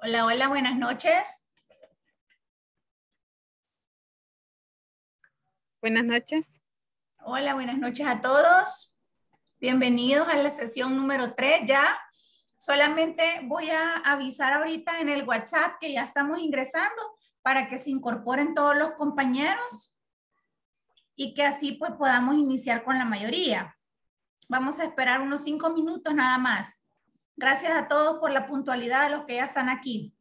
Hola, hola, buenas noches. Buenas noches. Hola, buenas noches a todos. Bienvenidos a la sesión número 3 ya. Solamente voy a avisar ahorita en el WhatsApp que ya estamos ingresando para que se incorporen todos los compañeros y que así pues podamos iniciar con la mayoría. Vamos a esperar unos 5 minutos nada más. Gracias a todos por la puntualidad de los que ya están aquí.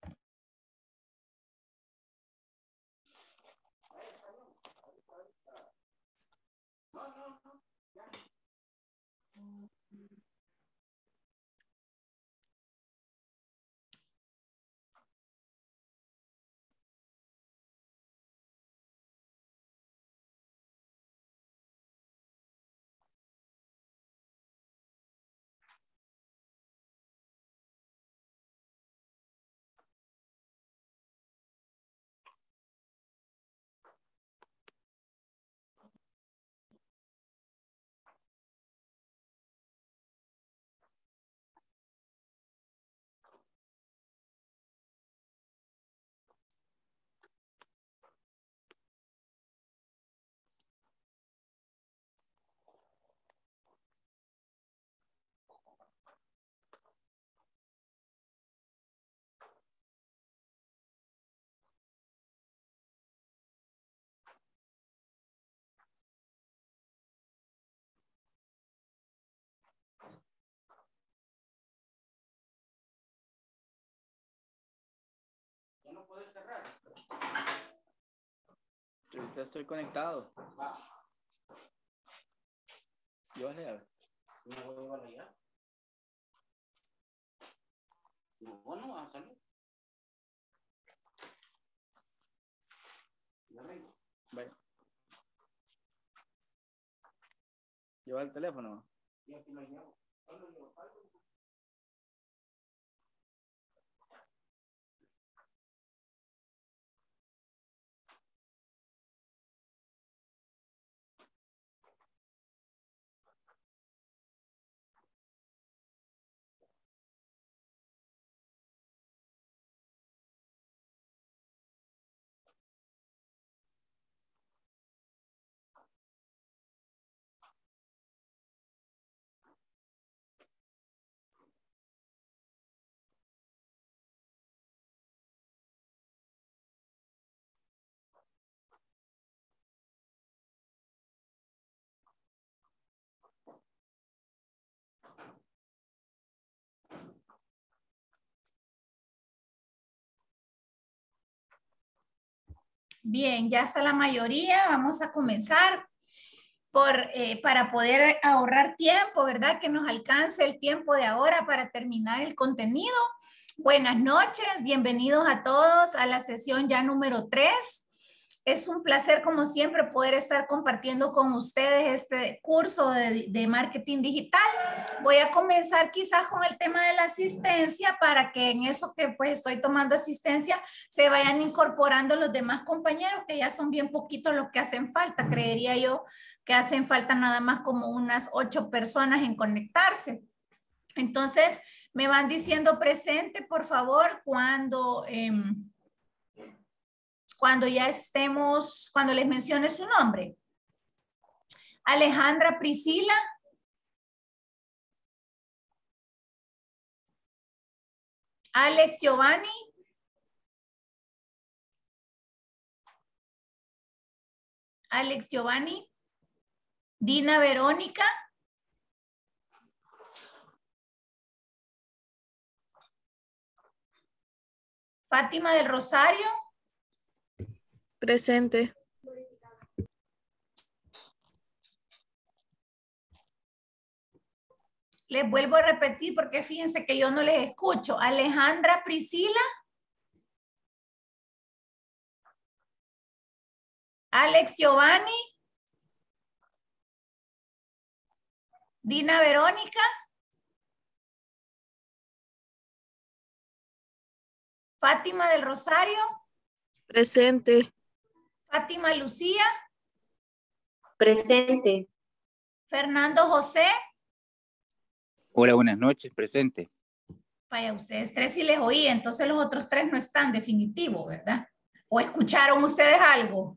Ya no puedes cerrar. Yo estoy conectado. Yo voy a leer. ¿No voy a llevar allá? No va a salir. Ya vengo. Vaya. Lleva el teléfono. Y aquí lo llevo. ¿Cuándo llevo? Bien, ya está la mayoría. Vamos a comenzar para poder ahorrar tiempo, ¿verdad? Que nos alcance el tiempo de ahora para terminar el contenido. Buenas noches, bienvenidos a todos a la sesión ya número 3. Es un placer, como siempre, poder estar compartiendo con ustedes este curso de marketing digital. Voy a comenzar quizás con el tema de la asistencia para que en eso que pues estoy tomando asistencia se vayan incorporando los demás compañeros, que ya son bien poquitos los que hacen falta. Creería yo que hacen falta nada más como unas 8 personas en conectarse. Entonces, me van diciendo presente, por favor, cuando ya estemos, cuando les mencione su nombre. Alejandra Priscila. Alex Giovanni. Alex Giovanni. Dina Verónica. Fátima del Rosario. Presente. Les vuelvo a repetir porque fíjense que yo no les escucho. Alejandra Priscila. Alex Giovanni. Dina Verónica. Fátima del Rosario. Presente. Fátima Lucía. Presente. Fernando José. Hola, buenas noches, presente. Vaya, ustedes 3 sí les oí, entonces los otros 3 no están definitivo, ¿verdad? ¿O escucharon ustedes algo?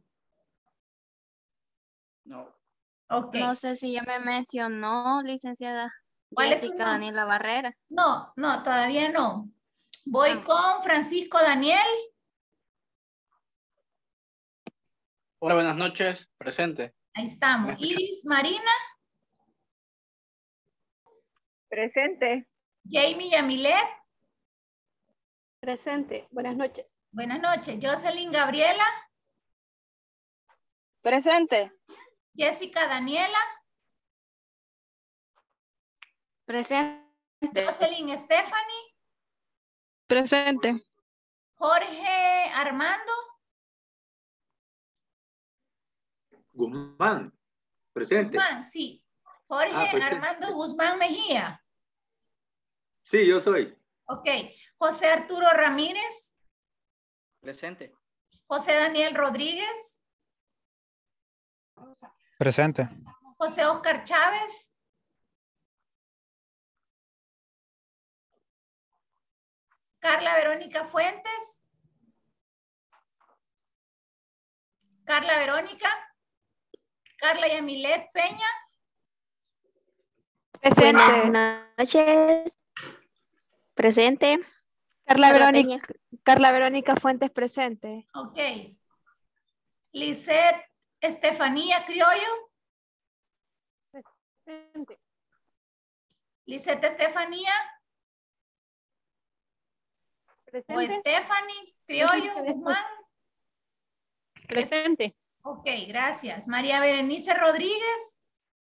No. Ok. No sé si ya me mencionó, licenciada ¿Cuál es su Jessica nombre? Daniela Barrera. No, todavía no. Voy Ah. con Francisco Daniel. Hola, buenas noches. Presente. Ahí estamos. ¿Me escucha? Iris Marina. Presente. Jamie Yamilet. Presente. Buenas noches. Buenas noches. Jocelyn Gabriela. Presente. Jessica Daniela. Presente. Jocelyn Stephanie. Presente. Jorge Armando. Guzmán, presente. Guzmán, sí. Jorge Presente. Armando Guzmán Mejía. Sí, yo soy. Ok. José Arturo Ramírez. Presente. José Daniel Rodríguez. Presente. José Oscar Chávez. Carla Verónica Fuentes. Carla Verónica. Carla Yamilet Peña. Presente. noches. Presente. Carla Carla Verónica. Carla Verónica Fuentes presente. Ok. Lisette Estefanía Criollo. Presente. Lisette Estefanía. O Presente. Stephanie Criollo Guzmán. Presente. Ok, gracias. María Berenice Rodríguez.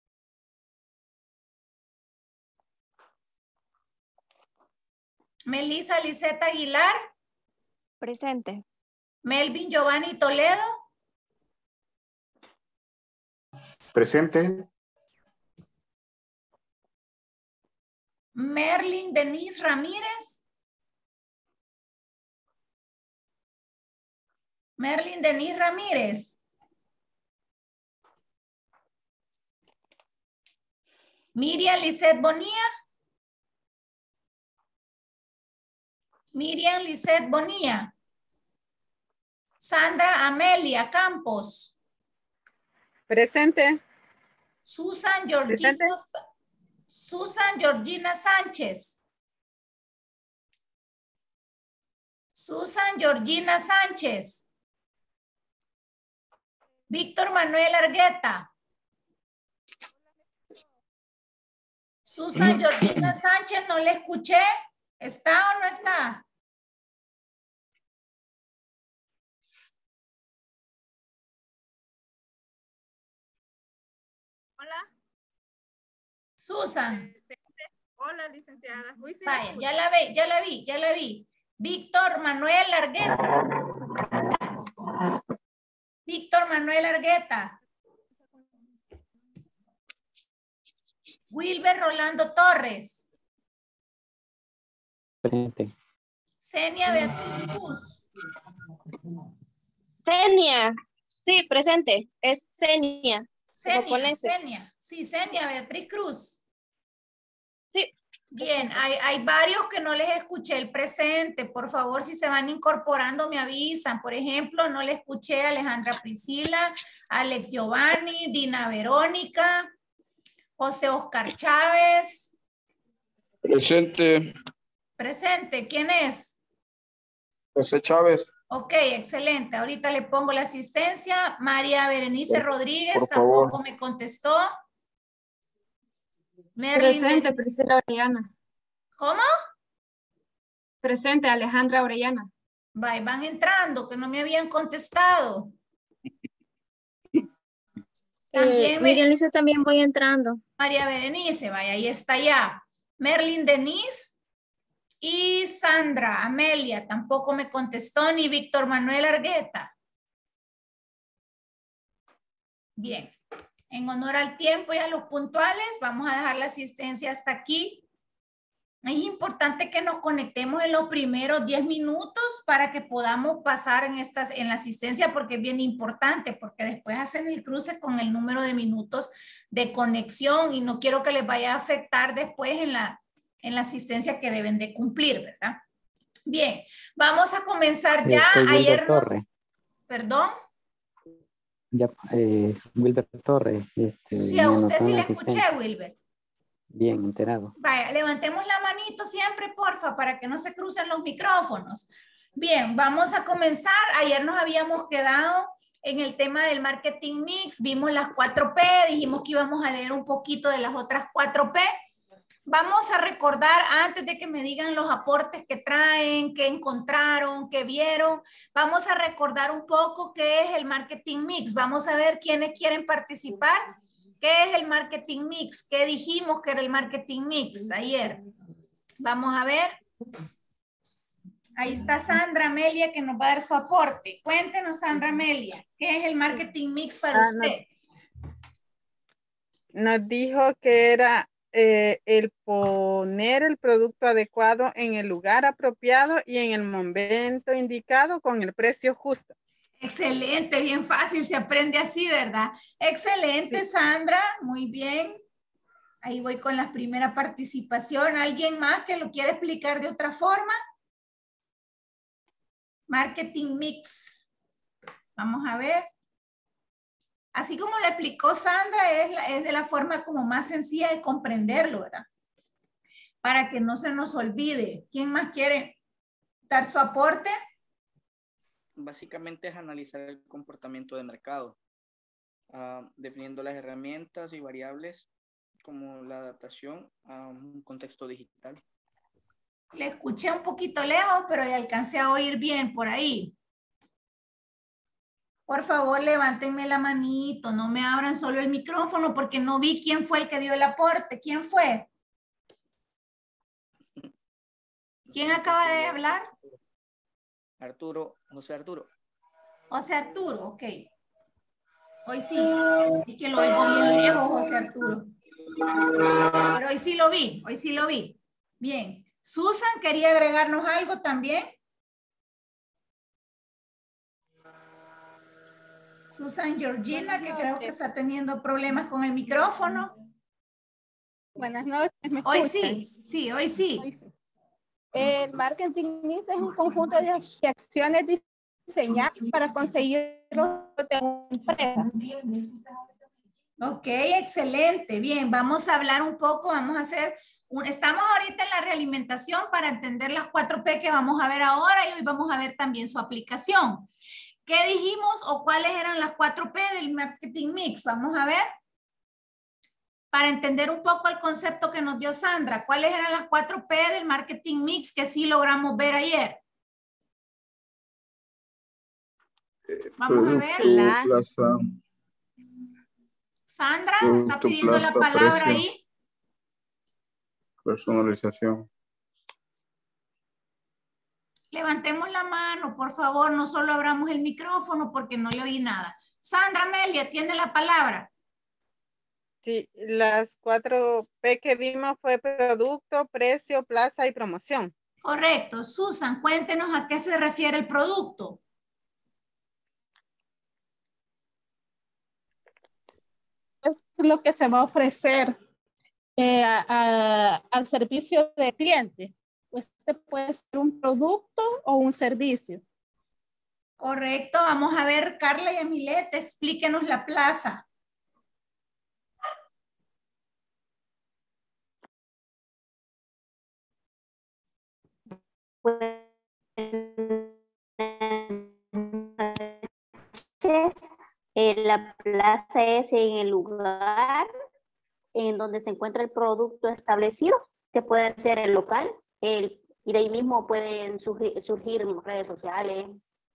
Melissa Lisette Aguilar. Presente. Melvin Giovanni Toledo. Presente. Merlin Denise Ramírez. Merlin Denise Ramírez. Miriam Lisette Bonilla. Miriam Lisette Bonilla. Sandra Amelia Campos. Presente. Susan Georgina, Susan Georgina Sánchez. Susan Georgina Sánchez. Víctor Manuel Argueta. Susan Georgina Sánchez, no le escuché. ¿Está o no está? Hola. Susan. Hola, licenciada. Uy, sí, Vaya, ya la vi. Víctor Manuel Argueta. Víctor Manuel Argueta. Wilber Rolando Torres. Presente. Senia Beatriz Cruz. Senia. Sí, presente. Es Senia. Senia. Sí, Senia Beatriz Cruz. Sí. Bien, hay varios que no les escuché el presente. Por favor, si se van incorporando, me avisan. Por ejemplo, no le escuché a Alejandra Priscila, Alex Giovanni, Dina Verónica, José Oscar Chávez. Presente. Presente, ¿quién es? José Chávez. Ok, excelente. Ahorita le pongo la asistencia. María Berenice Rodríguez por favor. tampoco me contestó. Merlin Presente, Priscila Orellana. ¿Cómo? Presente, Alejandra Orellana. Van entrando, que no me habían contestado. Miriam Lisa también voy entrando. María Berenice, vaya, ahí está ya. Merlin Denise y Sandra Amelia tampoco me contestó, ni Víctor Manuel Argueta. Bien, en honor al tiempo y a los puntuales, vamos a dejar la asistencia hasta aquí. Es importante que nos conectemos en los primeros 10 minutos para que podamos pasar en la asistencia, porque es bien importante, porque después hacen el cruce con el número de minutos de conexión y no quiero que les vaya a afectar después en la asistencia que deben de cumplir, ¿verdad? Bien, vamos a comenzar ya. Soy Wilber Ayer nos... Torres. ¿Perdón? Ya, Wilber Torres. Sí, a usted sí le escuché, Wilber. Bien, enterado. Vaya, levantemos la manito siempre, porfa, para que no se crucen los micrófonos. Bien, vamos a comenzar. Ayer nos habíamos quedado en el tema del marketing mix, vimos las 4P, dijimos que íbamos a leer un poquito de las otras 4P. Vamos a recordar, antes de que me digan los aportes que traen, que encontraron, que vieron, vamos a recordar un poco qué es el marketing mix. Vamos a ver quiénes quieren participar. ¿Qué es el marketing mix? ¿Qué dijimos que era el marketing mix ayer? Vamos a ver. Ahí está Sandra Amelia que nos va a dar su aporte. Cuéntenos, Sandra Amelia, ¿qué es el marketing mix para usted? Nos dijo que era el poner el producto adecuado en el lugar apropiado y en el momento indicado con el precio justo. Excelente, bien fácil, se aprende así, ¿verdad? Excelente, sí. Sandra, muy bien. Ahí voy con la primera participación. ¿Alguien más que lo quiere explicar de otra forma? Marketing mix. Vamos a ver. Así como lo explicó Sandra, es de la forma como más sencilla de comprenderlo, ¿verdad? Para que no se nos olvide. ¿Quién más quiere dar su aporte? Básicamente es analizar el comportamiento de mercado, definiendo las herramientas y variables como la adaptación a un contexto digital. Le escuché un poquito lejos, pero le alcancé a oír bien por ahí. Por favor, levántenme la manito, no me abran solo el micrófono porque no vi quién fue el que dio el aporte. ¿Quién fue? ¿Quién acaba de hablar? Arturo, José Arturo. José Arturo, ok. Hoy sí, es que lo oigo bien lejos, José Arturo. Pero hoy sí lo vi, hoy sí lo vi. Bien. Susan, ¿quería agregarnos algo también? Susan Georgina, que creo que está teniendo problemas con el micrófono. Buenas noches, ¿me escuchan? Hoy sí, sí, hoy sí. Hoy sí. El marketing mix es un conjunto de acciones diseñadas para conseguir los de una empresa. Ok, excelente. Bien, vamos a hablar un poco, vamos a hacer, estamos ahorita en la realimentación para entender las 4P que vamos a ver ahora y hoy vamos a ver también su aplicación. ¿Qué dijimos o cuáles eran las 4P del marketing mix? Vamos a ver. Para entender un poco el concepto que nos dio Sandra, ¿cuáles eran las 4P del marketing mix que sí logramos ver ayer? Vamos a ver. Plaza. Sandra, está pidiendo la palabra ahí. Personalización. Levantemos la mano, por favor, no solo abramos el micrófono porque no le oí nada. Sandra Amelia, tiene la palabra. Sí, las 4P que vimos fue producto, precio, plaza y promoción. Correcto. Susan, cuéntenos a qué se refiere el producto. Es lo que se va a ofrecer al servicio del cliente. Pues este puede ser un producto o un servicio. Correcto. Vamos a ver, Carla y Emilette, explíquenos la plaza. La plaza es en el lugar en donde se encuentra el producto establecido, que puede ser el local, y de ahí mismo pueden surgir redes sociales.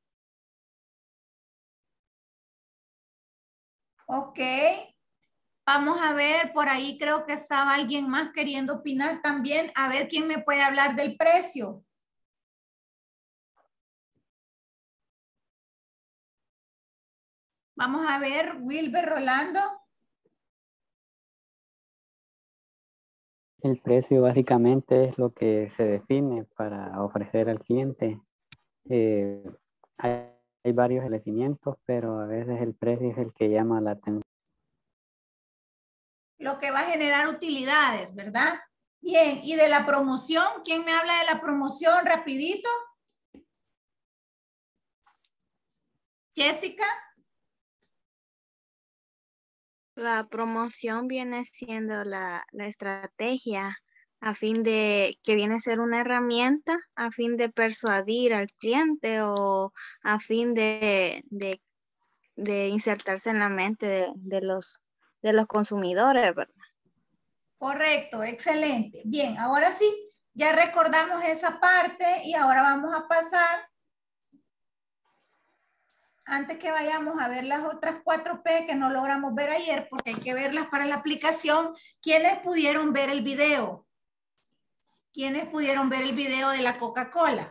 Ok. Vamos a ver, por ahí creo que estaba alguien más queriendo opinar también. A ver quién me puede hablar del precio. Vamos a ver, Wilber, Rolando. El precio básicamente es lo que se define para ofrecer al cliente. Hay varios elementos, pero a veces el precio es el que llama la atención. Lo que va a generar utilidades, ¿verdad? Bien, y de la promoción, ¿quién me habla de la promoción rapidito? Jessica. La promoción viene siendo la estrategia a fin de que viene a ser una herramienta a fin de persuadir al cliente o a fin de insertarse en la mente de los consumidores, ¿verdad? Correcto, excelente. Bien, ahora sí, ya recordamos esa parte y ahora vamos a pasar, antes que vayamos a ver las otras 4P que no logramos ver ayer, porque hay que verlas para la aplicación. ¿Quiénes pudieron ver el video? ¿Quiénes pudieron ver el video de la Coca-Cola?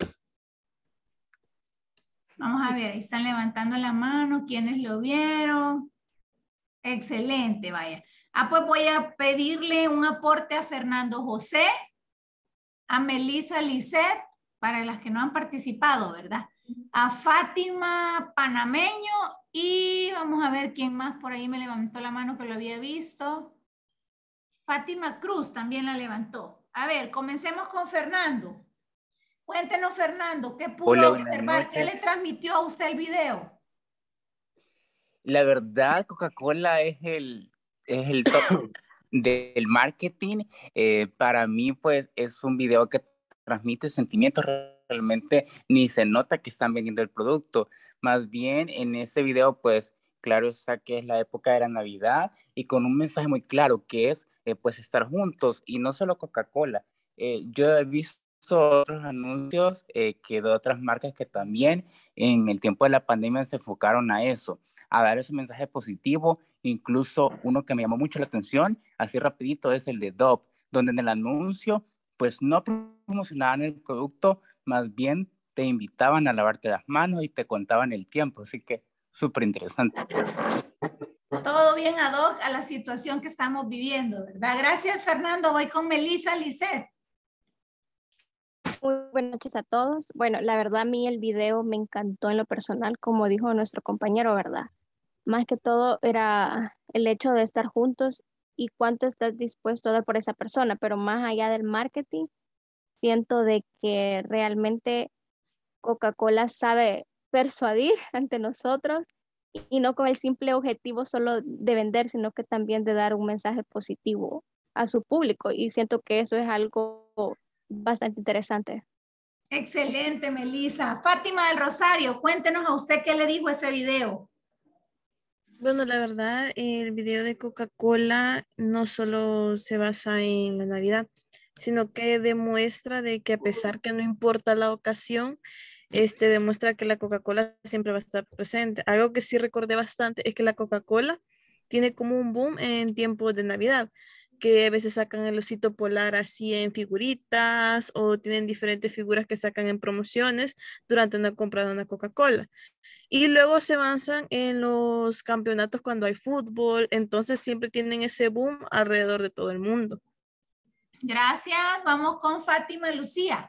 Vamos a ver, ahí están levantando la mano. ¿Quiénes lo vieron? Excelente, vaya. Pues voy a pedirle un aporte a Fernando José, a Melissa Lisset, para las que no han participado, ¿verdad? A Fátima Panameño y vamos a ver quién más por ahí me levantó la mano que lo había visto. Fátima Cruz también la levantó. A ver, comencemos con Fernando. Cuéntenos, Fernando, ¿qué pudo Hola, observar? ¿Qué le transmitió a usted el video? La verdad, Coca-Cola es el top del marketing. Para mí, pues, es un video que transmite sentimientos. Realmente ni se nota que están vendiendo el producto. Más bien, en ese video, pues, claro está que es la época de la Navidad y con un mensaje muy claro que es, pues, estar juntos y no solo Coca-Cola. Yo he visto otros anuncios que de otras marcas que también en el tiempo de la pandemia se enfocaron a eso, a dar ese mensaje positivo. Incluso uno que me llamó mucho la atención, así rapidito, es el de Dove, donde en el anuncio pues no promocionaban el producto, más bien te invitaban a lavarte las manos y te contaban el tiempo, así que súper interesante. Todo bien ad hoc a la situación que estamos viviendo, ¿verdad? Gracias, Fernando. Voy con Melissa Lisset. Muy buenas noches a todos. Bueno, la verdad a mí el video me encantó en lo personal, como dijo nuestro compañero, ¿verdad? Más que todo era el hecho de estar juntos y cuánto estás dispuesto a dar por esa persona, pero más allá del marketing, siento de que realmente Coca-Cola sabe persuadir ante nosotros y no con el simple objetivo solo de vender, sino que también de dar un mensaje positivo a su público y siento que eso es algo bastante interesante. Excelente, Melissa. Fátima del Rosario, cuéntenos a usted qué le dijo ese video. Bueno, la verdad, el video de Coca-Cola no solo se basa en la Navidad, sino que demuestra de que a pesar que no importa la ocasión, demuestra que la Coca-Cola siempre va a estar presente. Algo que sí recordé bastante es que la Coca-Cola tiene como un boom en tiempos de Navidad, que a veces sacan el osito polar así en figuritas o tienen diferentes figuras que sacan en promociones durante una compra de una Coca-Cola. Y luego se avanzan en los campeonatos cuando hay fútbol, entonces siempre tienen ese boom alrededor de todo el mundo. Gracias, vamos con Fátima Lucía.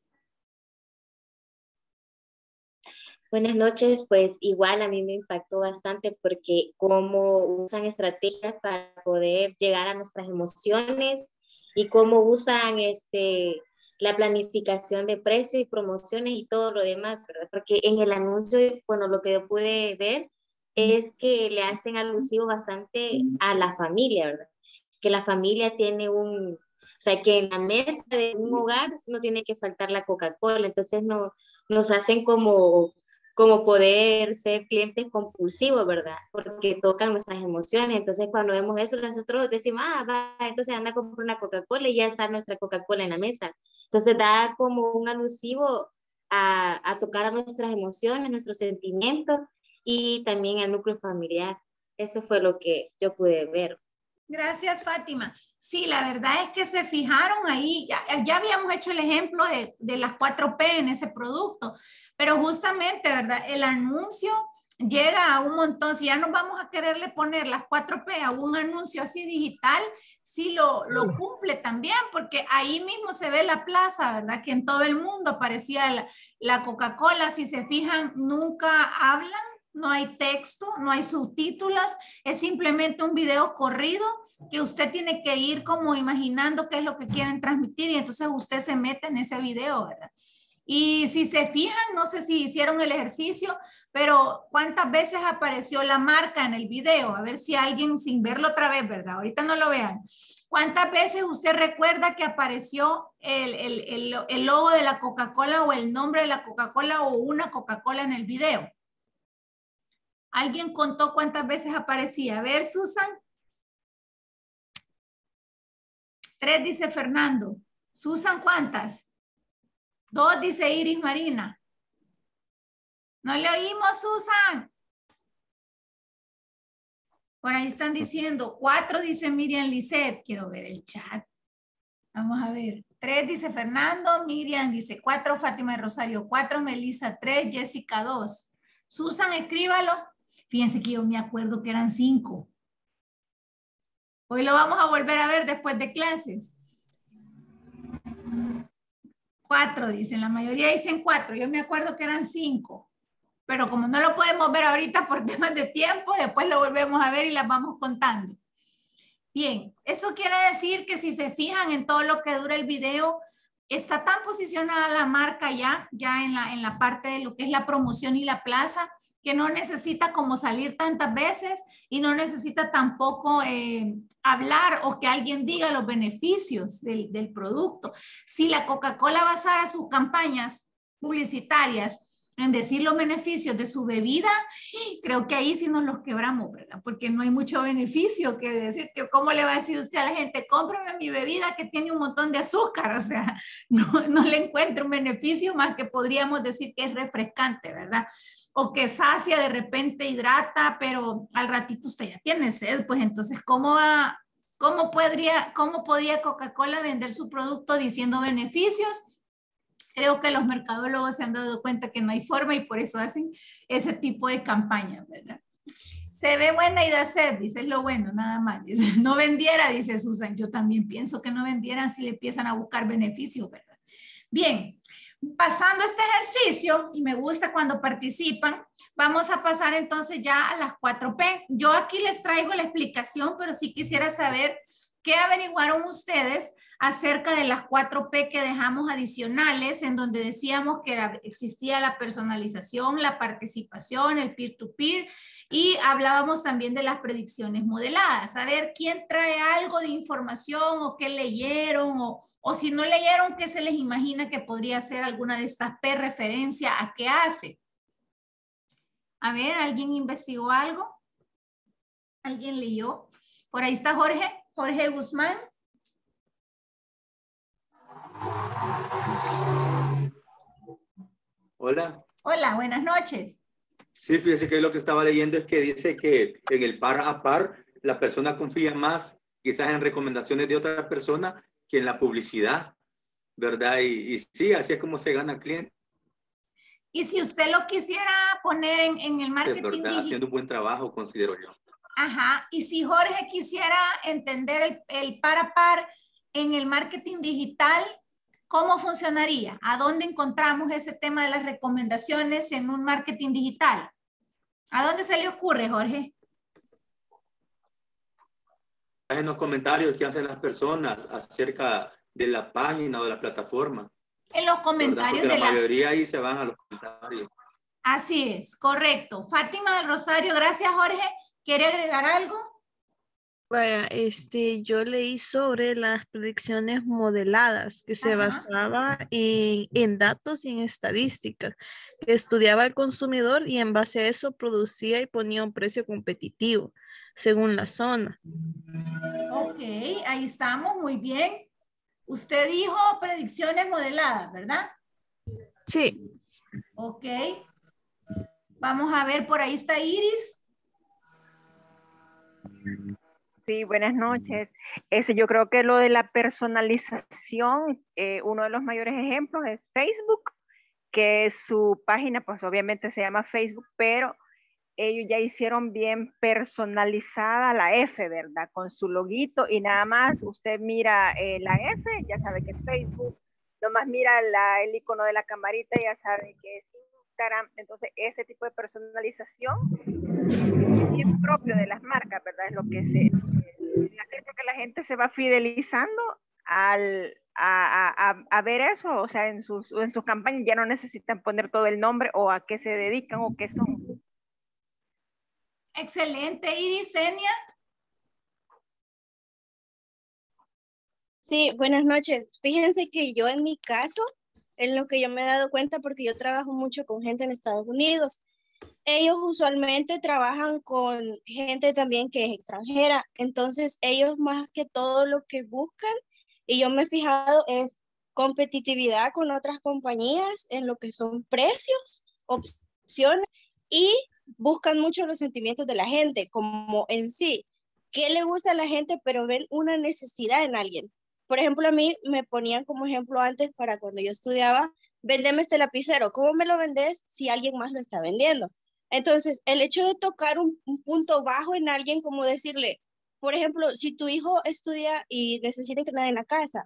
Buenas noches, pues igual a mí me impactó bastante porque cómo usan estrategias para poder llegar a nuestras emociones y cómo usan la planificación de precios y promociones y todo lo demás, ¿verdad? Porque en el anuncio, bueno, lo que yo pude ver es que le hacen alusivo bastante a la familia, ¿verdad? Que la familia tiene o sea, que en la mesa de un hogar no tiene que faltar la Coca-Cola, entonces nos hacen como poder ser clientes compulsivos, ¿verdad? Porque tocan nuestras emociones. Entonces, cuando vemos eso, nosotros decimos, va, entonces anda a comprar una Coca-Cola y ya está nuestra Coca-Cola en la mesa. Entonces, da como un alusivo a tocar a nuestras emociones, nuestros sentimientos y también al núcleo familiar. Eso fue lo que yo pude ver. Gracias, Fátima. Sí, la verdad es que se fijaron ahí, ya habíamos hecho el ejemplo de las 4P en ese producto, pero justamente, ¿verdad? El anuncio llega a un montón. Si ya nos vamos a quererle poner las 4P a un anuncio así digital, sí lo cumple también, porque ahí mismo se ve la plaza, ¿verdad? Que en todo el mundo aparecía la Coca-Cola. Si se fijan, nunca hablan no hay texto, no hay subtítulos, es simplemente un video corrido que usted tiene que ir como imaginando qué es lo que quieren transmitir y entonces usted se mete en ese video, ¿verdad? Y si se fijan, no sé si hicieron el ejercicio, pero ¿cuántas veces apareció la marca en el video? A ver si alguien, sin verlo otra vez, ¿verdad? Ahorita no lo vean. ¿Cuántas veces usted recuerda que apareció el logo de la Coca-Cola o el nombre de la Coca-Cola o una Coca-Cola en el video? ¿Alguien contó cuántas veces aparecía? A ver, Susan. 3 dice Fernando. Susan, ¿cuántas? 2 dice Iris Marina. ¿No le oímos, Susan? Por ahí están diciendo. 4 dice Miriam Lisset. Quiero ver el chat. Vamos a ver. 3 dice Fernando. Miriam dice 4. Fátima de Rosario 4. Melissa 3. Jessica 2. Susan, escríbalo. Fíjense que yo me acuerdo que eran 5. Hoy lo vamos a volver a ver después de clases. 4 dicen. La mayoría dicen 4. Yo me acuerdo que eran 5. Pero como no lo podemos ver ahorita por temas de tiempo, después lo volvemos a ver y las vamos contando. Bien, eso quiere decir que si se fijan en todo lo que dura el video, está tan posicionada la marca ya en la parte de lo que es la promoción y la plaza, que no necesita como salir tantas veces y no necesita tampoco hablar o que alguien diga los beneficios del producto. Si la Coca-Cola basara sus campañas publicitarias en decir los beneficios de su bebida, creo que ahí sí nos los quebramos, ¿verdad? Porque no hay mucho beneficio que decir, que cómo le va a decir usted a la gente, cómprame mi bebida que tiene un montón de azúcar, o sea, no le encuentro un beneficio más que podríamos decir que es refrescante, ¿verdad? O que sacia, de repente hidrata, pero al ratito usted ya tiene sed, pues entonces, ¿cómo podría Coca-Cola vender su producto diciendo beneficios? Creo que los mercadólogos se han dado cuenta que no hay forma y por eso hacen ese tipo de campañas, ¿verdad? Se ve buena y da sed, dice, es lo bueno, nada más. Dice, no vendiera, dice Susan. Yo también pienso que no vendieran si le empiezan a buscar beneficios, ¿verdad? Bien, pasando este ejercicio, y me gusta cuando participan, vamos a pasar entonces ya a las 4P. Yo aquí les traigo la explicación, pero sí quisiera saber qué averiguaron ustedes acerca de las 4P que dejamos adicionales, en donde decíamos que existía la personalización, la participación, el peer-to-peer, y hablábamos también de las predicciones modeladas. A ver, ¿quién trae algo de información o qué leyeron o si no leyeron, qué se les imagina que podría ser alguna de estas P referencia a qué hace? A ver, ¿alguien investigó algo? ¿Alguien leyó? Por ahí está Jorge Guzmán. Hola. Hola, buenas noches. Sí, fíjese que lo que estaba leyendo es que dice que en el par a par la persona confía más quizás en recomendaciones de otra persona que en la publicidad, ¿verdad? Y sí, así es como se gana cliente. Y si usted lo quisiera poner en el marketing digital. Haciendo un buen trabajo, considero yo. Ajá, y si Jorge quisiera entender el par a par en el marketing digital, ¿cómo funcionaría? ¿A dónde encontramos ese tema de las recomendaciones en un marketing digital? ¿A dónde se le ocurre, Jorge? En los comentarios que hacen las personas acerca de la página o de la plataforma. En los comentarios de la mayoría ahí se van a los comentarios. Así es, correcto. Fátima del Rosario, gracias, Jorge. ¿Quiere agregar algo? Vaya, yo leí sobre las predicciones modeladas que se basaba en datos y en estadísticas, que estudiaba al consumidor y en base a eso producía y ponía un precio competitivo según la zona. Ok, ahí estamos, muy bien. Usted dijo predicciones modeladas, ¿verdad? Sí. Ok. Vamos a ver, por ahí está Iris. Sí, buenas noches. Yo creo que lo de la personalización, uno de los mayores ejemplos es Facebook, que su página pues obviamente se llama Facebook, pero ellos ya hicieron bien personalizada la F, ¿verdad? Con su loguito y nada más usted mira la F, ya sabe que es Facebook, nomás mira el icono de la camarita, ya sabe que es Instagram. Entonces, ese tipo de personalización es bien propio de las marcas, ¿verdad? Es lo que se hace, porque la gente se va fidelizando a ver eso, o sea, en sus campañas ya no necesitan poner todo el nombre o a qué se dedican o qué son. Excelente. Iris, Enia. Sí, buenas noches. Fíjense que yo en mi caso, en lo que yo me he dado cuenta, porque yo trabajo mucho con gente en Estados Unidos, ellos usualmente trabajan con gente también que es extranjera, entonces ellos más que todo lo que buscan, y yo me he fijado, es competitividad con otras compañías en lo que son precios, opciones, y buscan mucho los sentimientos de la gente, como en sí, qué le gusta a la gente, pero ven una necesidad en alguien. Por ejemplo, a mí me ponían como ejemplo antes para cuando yo estudiaba, vendeme este lapicero, ¿cómo me lo vendes si alguien más lo está vendiendo? Entonces, el hecho de tocar un punto bajo en alguien, como decirle, por ejemplo, si tu hijo estudia y necesita internet en la casa,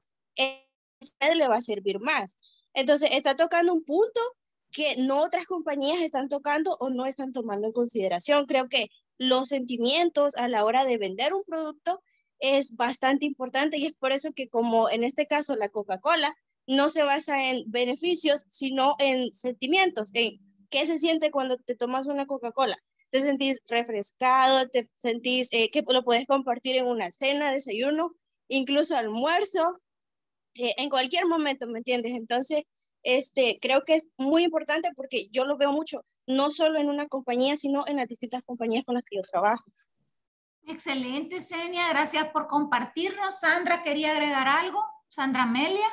le va a servir más. Entonces, está tocando un punto que no otras compañías están tocando o no están tomando en consideración. Creo que los sentimientos a la hora de vender un producto es bastante importante, y es por eso que, como en este caso la Coca-Cola, no se basa en beneficios, sino en sentimientos, en qué se siente cuando te tomas una Coca-Cola. Te sentís refrescado, te sentís que lo puedes compartir en una cena, desayuno, incluso almuerzo, en cualquier momento, ¿me entiendes? Entonces, creo que es muy importante, porque yo lo veo mucho, no solo en una compañía, sino en las distintas compañías con las que yo trabajo. Excelente, Senia. Gracias por compartirnos. Sandra, ¿quería agregar algo? Sandra Amelia.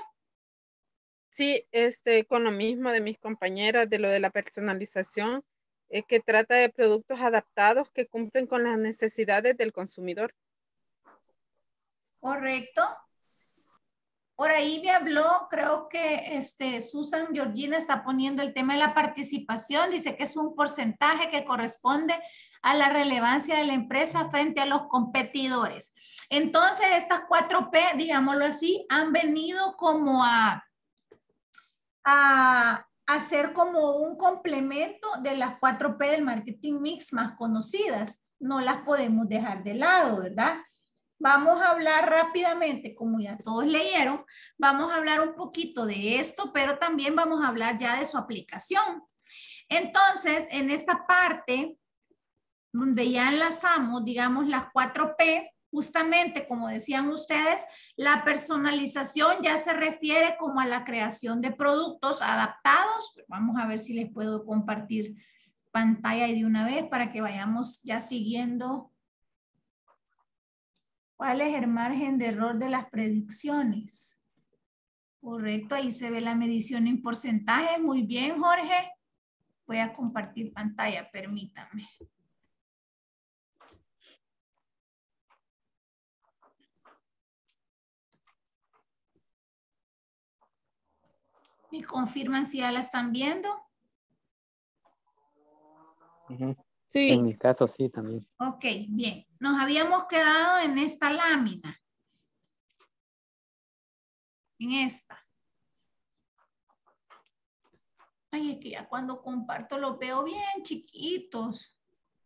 Sí, con lo mismo de mis compañeras, de lo de la personalización, que trata de productos adaptados que cumplen con las necesidades del consumidor. Correcto. Por ahí me habló, creo que Susan Georgina está poniendo el tema de la participación. Dice que es un porcentaje que corresponde a la relevancia de la empresa frente a los competidores. Entonces, estas 4P, digámoslo así, han venido como a hacer como un complemento de las 4P del marketing mix más conocidas. No las podemos dejar de lado, ¿verdad? Vamos a hablar rápidamente, como ya todos leyeron, vamos a hablar un poquito de esto, pero también vamos a hablar ya de su aplicación. Entonces, en esta parte, donde ya enlazamos, digamos, las 4P, justamente como decían ustedes, la personalización ya se refiere como a la creación de productos adaptados. Vamos a ver si les puedo compartir pantalla de una vez para que vayamos ya siguiendo. ¿Cuál es el margen de error de las predicciones? Correcto, ahí se ve la medición en porcentaje. Muy bien, Jorge. Voy a compartir pantalla, permítame. ¿Me confirman si ya la están viendo? Sí. En mi caso sí también. Ok, bien. Nos habíamos quedado en esta lámina. En esta. Ay, es que ya cuando comparto los veo bien chiquitos.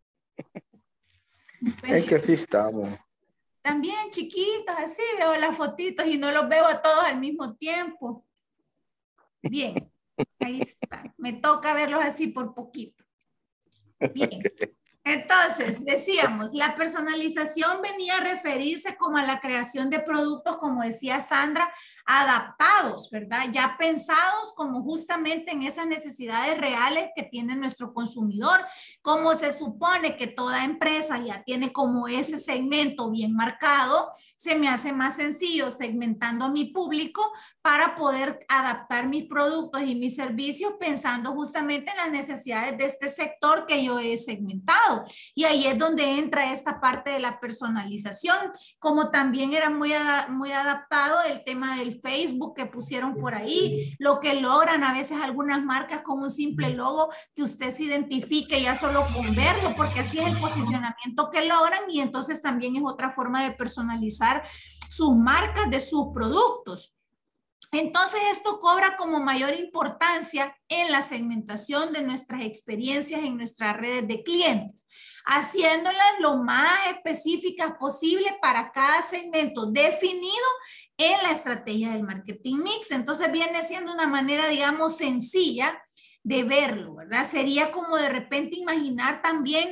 Es que así estamos. También chiquitos, así veo las fotitos y no los veo a todos al mismo tiempo. Bien, ahí está. Me toca verlos así por poquito. Bien. Entonces, decíamos, la personalización venía a referirse como a la creación de productos, como decía Sandra, adaptados, ¿verdad? Ya pensados como justamente en esas necesidades reales que tiene nuestro consumidor. Como se supone que toda empresa ya tiene como ese segmento bien marcado, se me hace más sencillo segmentando a mi público para poder adaptar mis productos y mis servicios pensando justamente en las necesidades de este sector que yo he segmentado. Y ahí es donde entra esta parte de la personalización, como también era muy adaptado el tema del Facebook que pusieron por ahí, lo que logran a veces algunas marcas con un simple logo que usted se identifique ya solo con verlo, porque así es el posicionamiento que logran, y entonces también es otra forma de personalizar sus marcas de sus productos. Entonces esto cobra como mayor importancia en la segmentación de nuestras experiencias en nuestras redes de clientes, haciéndolas lo más específicas posible para cada segmento definido en la estrategia del marketing mix. Entonces viene siendo una manera, digamos, sencilla de verlo, ¿verdad? Sería como de repente imaginar también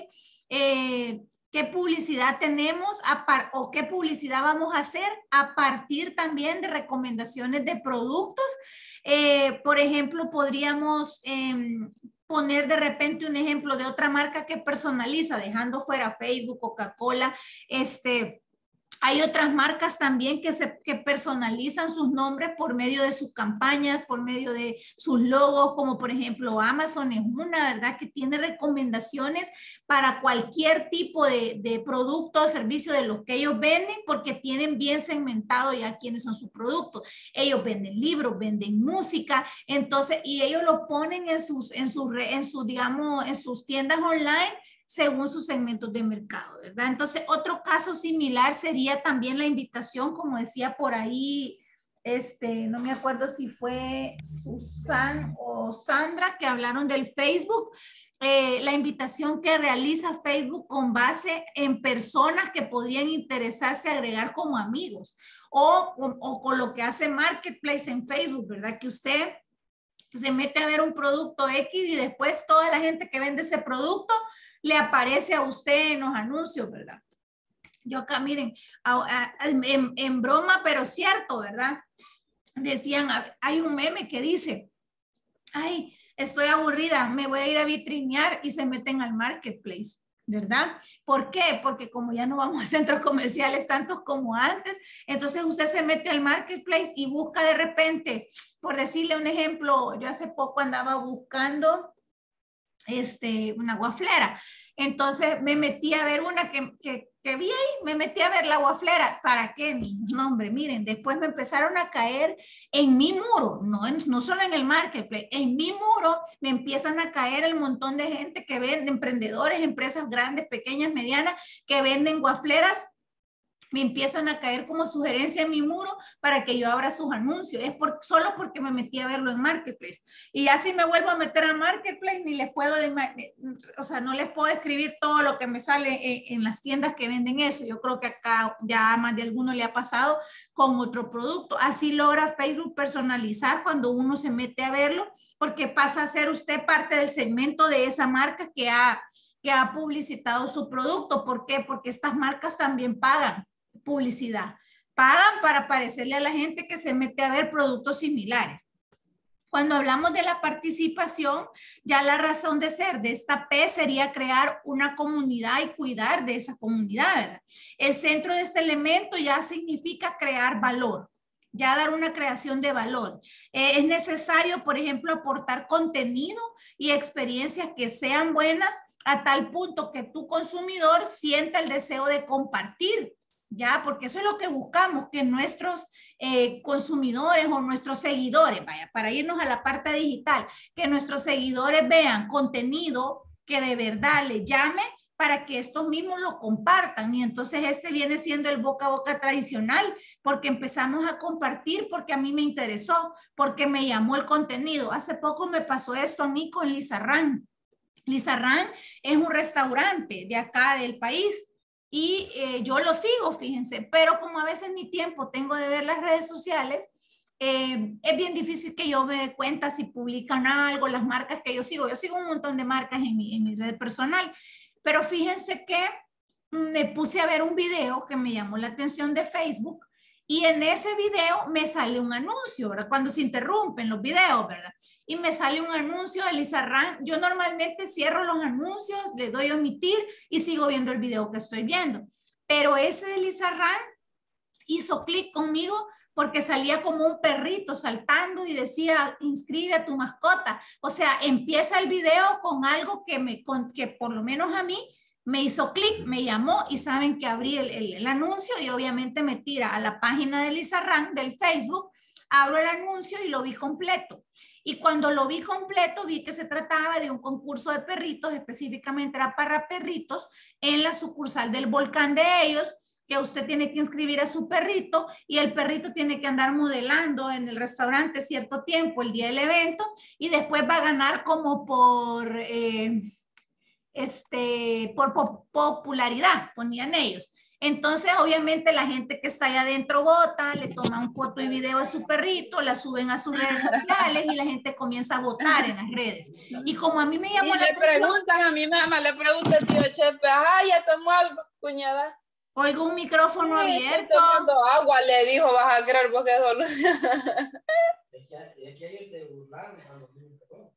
qué publicidad tenemos o qué publicidad vamos a hacer a partir también de recomendaciones de productos. Por ejemplo, podríamos poner de repente un ejemplo de otra marca que personaliza, dejando fuera Facebook, Coca-Cola, hay otras marcas también que personalizan sus nombres por medio de sus campañas, por medio de sus logos, como por ejemplo Amazon es una, ¿verdad? Que tiene recomendaciones para cualquier tipo de producto o servicio de lo que ellos venden, porque tienen bien segmentado ya quiénes son sus productos. Ellos venden libros, venden música, entonces, y ellos lo ponen en sus tiendas online, según sus segmentos de mercado, ¿verdad? Entonces, otro caso similar sería también la invitación, como decía por ahí, no me acuerdo si fue Susan o Sandra, que hablaron del Facebook, la invitación que realiza Facebook con base en personas que podrían interesarse agregar como amigos, o con lo que hace Marketplace en Facebook, ¿verdad? Que usted se mete a ver un producto X y después toda la gente que vende ese producto le aparece a usted en los anuncios, ¿verdad? Yo acá, miren, en broma, pero cierto, ¿verdad? Decían, hay un meme que dice, ay, estoy aburrida, me voy a ir a vitrinear, y se meten al Marketplace, ¿verdad? ¿Por qué? Porque como ya no vamos a centros comerciales tantos como antes, entonces usted se mete al Marketplace y busca de repente, por decirle un ejemplo, yo hace poco andaba buscando una guaflera. Entonces me metí a ver una que vi ahí, me metí a ver la guaflera. ¿Para qué? No, hombre, miren, después me empezaron a caer en mi muro, no solo en el Marketplace, en mi muro me empiezan a caer el montón de gente que vende, emprendedores, empresas grandes, pequeñas, medianas, que venden guafleras. Me empiezan a caer como sugerencia en mi muro para que yo abra sus anuncios. Es solo porque me metí a verlo en Marketplace. Y ya si me vuelvo a meter a Marketplace, ni les puedo, o sea, no les puedo escribir todo lo que me sale en las tiendas que venden eso. Yo creo que acá ya a más de alguno le ha pasado con otro producto. Así logra Facebook personalizar cuando uno se mete a verlo, porque pasa a ser usted parte del segmento de esa marca que ha publicitado su producto. ¿Por qué? Porque estas marcas también pagan publicidad, pagan para aparecerle a la gente que se mete a ver productos similares. Cuando hablamos de la participación, ya la razón de ser de esta P sería crear una comunidad y cuidar de esa comunidad, ¿verdad? El centro de este elemento ya significa crear valor, ya dar una creación de valor. Es necesario, por ejemplo, aportar contenido y experiencias que sean buenas a tal punto que tu consumidor sienta el deseo de compartir, ya, porque eso es lo que buscamos, que nuestros consumidores o nuestros seguidores, vaya, para irnos a la parte digital, que nuestros seguidores vean contenido que de verdad les llame para que estos mismos lo compartan. Y entonces viene siendo el boca a boca tradicional, porque empezamos a compartir porque a mí me interesó, porque me llamó el contenido. Hace poco me pasó esto a mí con Lizarrán. Lizarrán es un restaurante de acá del país. Y yo lo sigo, fíjense, pero como a veces ni tiempo tengo de ver las redes sociales, es bien difícil que yo me dé cuenta si publican algo, las marcas que yo sigo un montón de marcas en mi red personal, pero fíjense que me puse a ver un video que me llamó la atención de Facebook, y en ese video me sale un anuncio, ¿verdad? Cuando se interrumpen los videos, ¿verdad? Y me sale un anuncio de Lizarrán. Yo normalmente cierro los anuncios, le doy a omitir y sigo viendo el video que estoy viendo. Pero ese de Lizarrán hizo clic conmigo porque salía como un perrito saltando y decía, inscribe a tu mascota. O sea, empieza el video con algo que por lo menos a mí me hizo clic, me llamó, y saben que abrí el anuncio y obviamente me tira a la página de Lizarrán del Facebook, abro el anuncio y lo vi completo. Y cuando lo vi completo, vi que se trataba de un concurso de perritos, específicamente era para perritos, en la sucursal del Volcán de ellos, que usted tiene que inscribir a su perrito y el perrito tiene que andar modelando en el restaurante cierto tiempo el día del evento y después va a ganar como por popularidad, ponían ellos. Entonces, obviamente, la gente que está allá adentro vota, le toman foto y video a su perrito, la suben a sus redes sociales y la gente comienza a votar en las redes. Y como a mí me llamó la atención... preguntan, a mi mamá le pregunta al tío Chepe, ya tomó algo, cuñada. Oigo un micrófono abierto. Estoy tomando agua, le dijo, vas a creer porque solo... Es que ellos se burlaron cuando me pegó.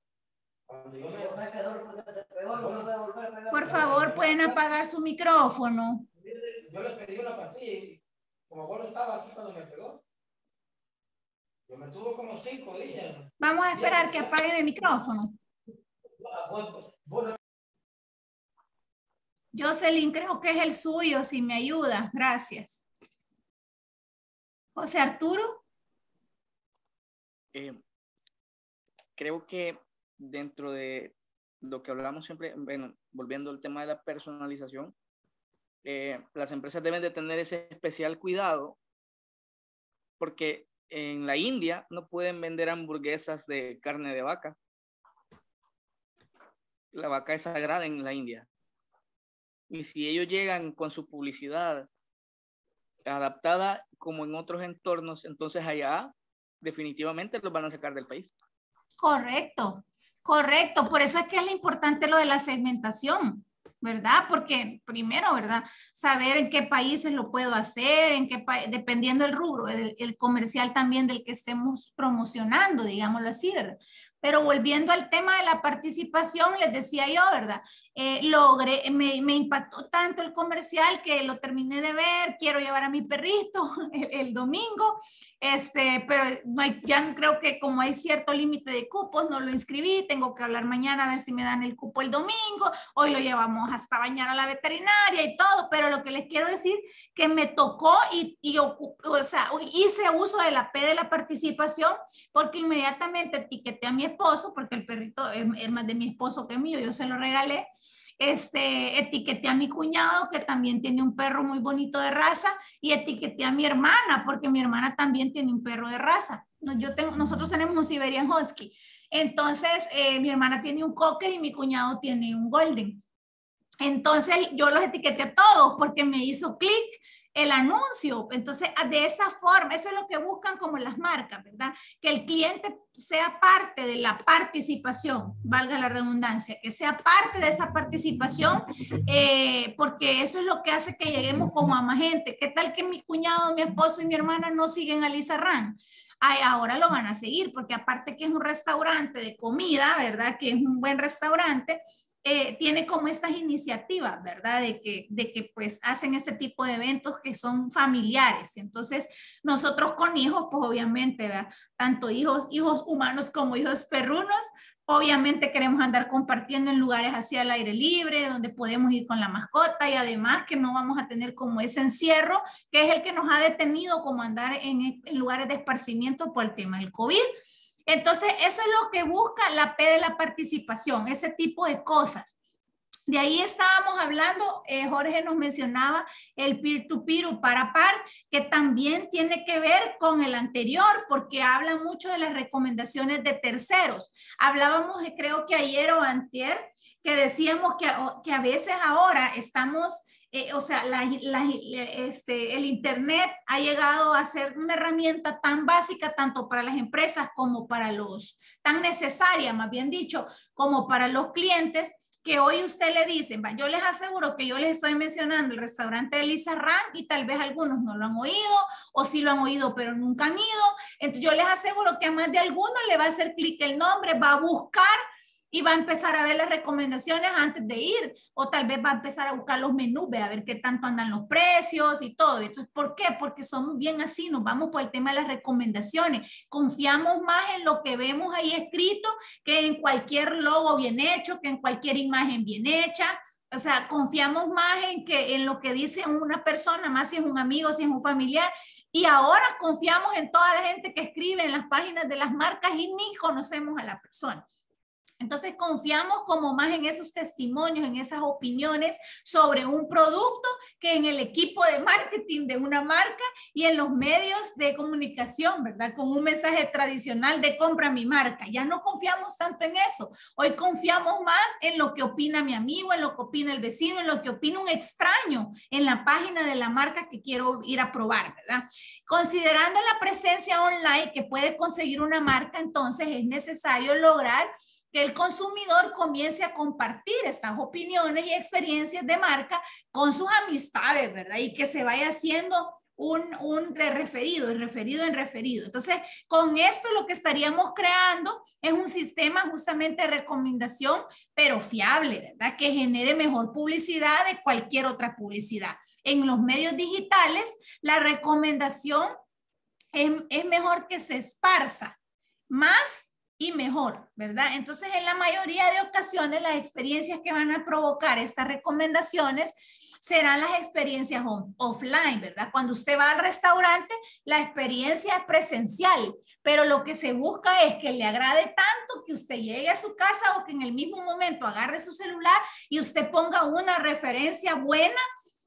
Por favor, pueden apagar su micrófono. Yo le pedí una pastilla y como vos no estabas aquí cuando me pegó, yo me tuvo como 5 días. Vamos a esperar que apaguen el micrófono. Jocelyn, creo que es el suyo, si me ayuda. Gracias. José Arturo. Creo que dentro de lo que hablamos siempre, bueno, volviendo al tema de la personalización, las empresas deben de tener ese especial cuidado porque en la India no pueden vender hamburguesas de carne de vaca. La vaca es sagrada en la India. Y si ellos llegan con su publicidad adaptada como en otros entornos, entonces allá definitivamente los van a sacar del país. Correcto, correcto. Por eso es que es importante lo de la segmentación, ¿verdad? Porque primero, ¿verdad? Saber en qué países lo puedo hacer, en qué dependiendo del rubro, el comercial también del que estemos promocionando, digámoslo así, ¿verdad? Pero volviendo al tema de la participación, les decía yo, ¿verdad? Me impactó tanto el comercial que lo terminé de ver, quiero llevar a mi perrito el domingo, pero no hay, ya creo que como hay cierto límite de cupos, no lo inscribí, tengo que hablar mañana a ver si me dan el cupo el domingo, hoy lo llevamos hasta bañar a la veterinaria y todo, pero lo que les quiero decir que me tocó o sea, hice uso de la P de la participación porque inmediatamente etiqueté a mi esposo, porque el perrito es más de mi esposo que mío, yo se lo regalé. Etiqueté a mi cuñado que también tiene un perro muy bonito de raza y etiqueté a mi hermana porque mi hermana también tiene un perro de raza. Nosotros tenemos un Siberian Husky. Entonces mi hermana tiene un Cocker y mi cuñado tiene un Golden. Entonces yo los etiqueté a todos porque me hizo clic el anuncio. Entonces, de esa forma, eso es lo que buscan como las marcas, ¿verdad? Que el cliente sea parte de la participación, valga la redundancia, que sea parte de esa participación, porque eso es lo que hace que lleguemos como a más gente. ¿Qué tal que mi cuñado, mi esposo y mi hermana no siguen a Lisa Ran? Ay, ahora lo van a seguir, porque aparte que es un restaurante de comida, ¿verdad? Que es un buen restaurante, tiene como estas iniciativas, ¿verdad? De que pues hacen este tipo de eventos que son familiares. Entonces, nosotros con hijos, pues obviamente, ¿verdad? Tanto hijos humanos como hijos perrunos, obviamente queremos andar compartiendo en lugares así al aire libre, donde podemos ir con la mascota y además que no vamos a tener como ese encierro, que es el que nos ha detenido como andar en lugares de esparcimiento por el tema del COVID. Entonces, eso es lo que busca la P de la participación, ese tipo de cosas. De ahí estábamos hablando, Jorge nos mencionaba el peer-to-peer o par-a-par, que también tiene que ver con el anterior, porque habla mucho de las recomendaciones de terceros. Hablábamos, creo que ayer o antier, que decíamos que a veces ahora estamos... o sea, el Internet ha llegado a ser una herramienta tan básica tanto para las empresas como para tan necesaria, más bien dicho, como para los clientes, que hoy usted le dice, yo les aseguro que yo les estoy mencionando el restaurante de Lisa Ran y tal vez algunos no lo han oído o sí lo han oído pero nunca han ido. Entonces yo les aseguro que a más de alguno le va a hacer clic el nombre, va a buscar y va a empezar a ver las recomendaciones antes de ir, o tal vez va a empezar a buscar los menús, a ver qué tanto andan los precios y todo. Entonces, ¿por qué? Porque somos bien así, nos vamos por el tema de las recomendaciones, confiamos más en lo que vemos ahí escrito que en cualquier logo bien hecho, que en cualquier imagen bien hecha. O sea, confiamos más en lo que dice una persona, más si es un amigo, si es un familiar. Y ahora confiamos en toda la gente que escribe en las páginas de las marcas y ni conocemos a la persona. Entonces confiamos como más en esos testimonios, en esas opiniones sobre un producto que en el equipo de marketing de una marca y en los medios de comunicación, ¿verdad? Con un mensaje tradicional de compra mi marca. Ya no confiamos tanto en eso. Hoy confiamos más en lo que opina mi amigo, en lo que opina el vecino, en lo que opina un extraño en la página de la marca que quiero ir a probar, ¿verdad? Considerando la presencia online que puede conseguir una marca, entonces es necesario lograr que el consumidor comience a compartir estas opiniones y experiencias de marca con sus amistades, ¿verdad? Y que se vaya haciendo un de referido, en referido. Entonces, con esto lo que estaríamos creando es un sistema justamente de recomendación, pero fiable, ¿verdad? Que genere mejor publicidad de cualquier otra publicidad. En los medios digitales, la recomendación es mejor que se esparza más y mejor, ¿verdad? Entonces, en la mayoría de ocasiones, las experiencias que van a provocar estas recomendaciones serán las experiencias offline, ¿verdad? Cuando usted va al restaurante, la experiencia es presencial, pero lo que se busca es que le agrade tanto que usted llegue a su casa o que en el mismo momento agarre su celular y usted ponga una referencia buena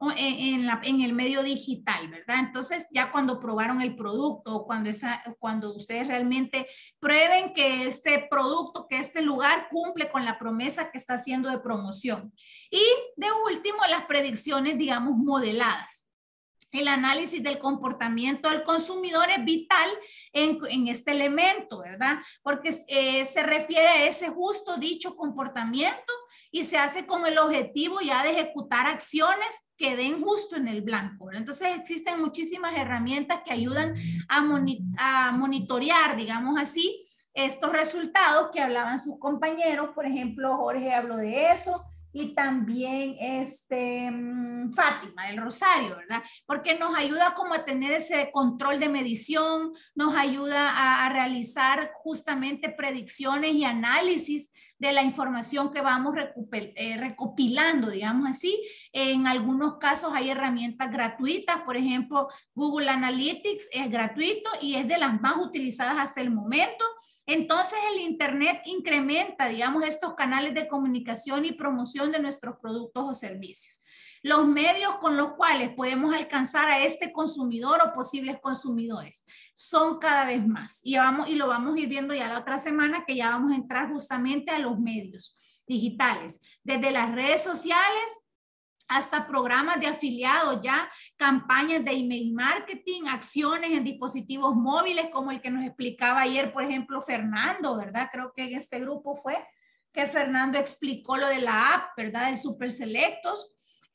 en el medio digital, ¿verdad? Entonces, ya cuando probaron el producto, cuando ustedes realmente prueben que este producto, que este lugar cumple con la promesa que está haciendo de promoción. Y de último, las predicciones, digamos, modeladas. El análisis del comportamiento del consumidor es vital en este elemento, ¿verdad? Porque se refiere a ese justo dicho comportamiento y se hace con el objetivo ya de ejecutar acciones que den justo en el blanco, ¿verdad? Entonces existen muchísimas herramientas que ayudan a monitorear, digamos así, estos resultados que hablaban sus compañeros. Por ejemplo, Jorge habló de eso y también Fátima del Rosario, ¿verdad? Porque nos ayuda como a tener ese control de medición, nos ayuda a realizar justamente predicciones y análisis de la información que vamos recopilando, digamos así. En algunos casos hay herramientas gratuitas, por ejemplo, Google Analytics es gratuito y es de las más utilizadas hasta el momento. Entonces el Internet incrementa, digamos, estos canales de comunicación y promoción de nuestros productos o servicios. Los medios con los cuales podemos alcanzar a este consumidor o posibles consumidores son cada vez más. Y lo vamos a ir viendo ya la otra semana, que ya vamos a entrar justamente a los medios digitales. Desde las redes sociales hasta programas de afiliados, ya campañas de email marketing, acciones en dispositivos móviles, como el que nos explicaba ayer, por ejemplo, Fernando, ¿verdad? Creo que en este grupo fue que Fernando explicó lo de la app, ¿verdad? De Super Selectos.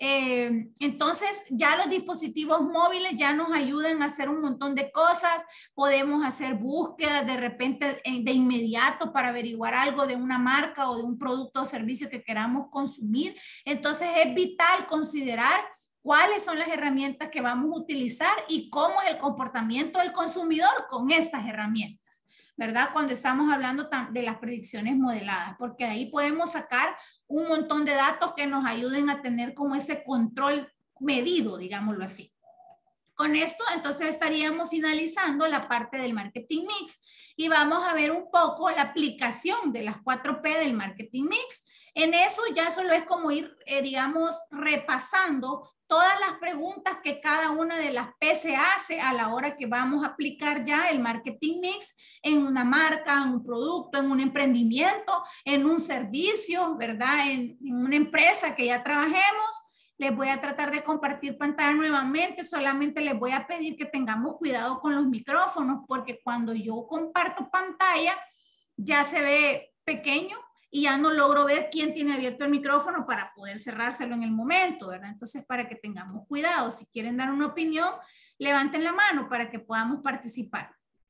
Entonces ya los dispositivos móviles ya nos ayudan a hacer un montón de cosas. Podemos hacer búsquedas de repente de inmediato para averiguar algo de una marca o de un producto o servicio que queramos consumir. Entonces es vital considerar cuáles son las herramientas que vamos a utilizar y cómo es el comportamiento del consumidor con estas herramientas, ¿verdad? Cuando estamos hablando de las predicciones modeladas, porque de ahí podemos sacar un montón de datos que nos ayuden a tener como ese control medido, digámoslo así. Con esto, entonces, estaríamos finalizando la parte del marketing mix y vamos a ver un poco la aplicación de las 4P del marketing mix. En eso ya solo es como ir, digamos, repasando todas las preguntas que cada una de las P se hace a la hora que vamos a aplicar ya el marketing mix en una marca, en un producto, en un emprendimiento, en un servicio, ¿verdad? En una empresa que ya trabajemos. Les voy a tratar de compartir pantalla nuevamente. Solamente les voy a pedir que tengamos cuidado con los micrófonos, porque cuando yo comparto pantalla ya se ve pequeño y ya no logro ver quién tiene abierto el micrófono para poder cerrárselo en el momento, ¿verdad? Entonces, para que tengamos cuidado, si quieren dar una opinión, levanten la mano para que podamos participar.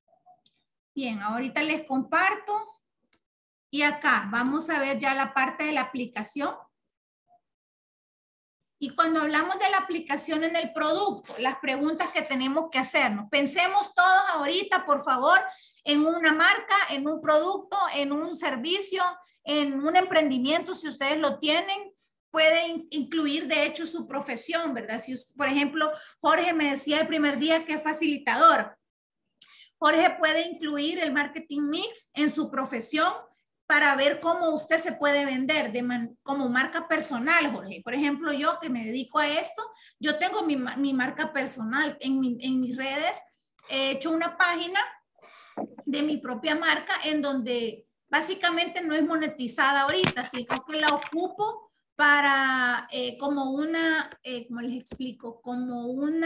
Bien, ahorita les comparto y acá vamos a ver ya la parte de la aplicación. Y cuando hablamos de la aplicación en el producto, las preguntas que tenemos que hacernos, pensemos todos ahorita, por favor, en una marca, en un producto, en un servicio, en un emprendimiento, si ustedes lo tienen. Pueden incluir, de hecho, su profesión, ¿verdad? Si, por ejemplo, Jorge me decía el primer día que es facilitador. Jorge puede incluir el marketing mix en su profesión para ver cómo usted se puede vender como marca personal, Jorge. Por ejemplo, yo que me dedico a esto, yo tengo mi marca personal en mis redes. He hecho una página de mi propia marca en donde básicamente no es monetizada ahorita, sino que la ocupo para como una, ¿cómo les explico? Como un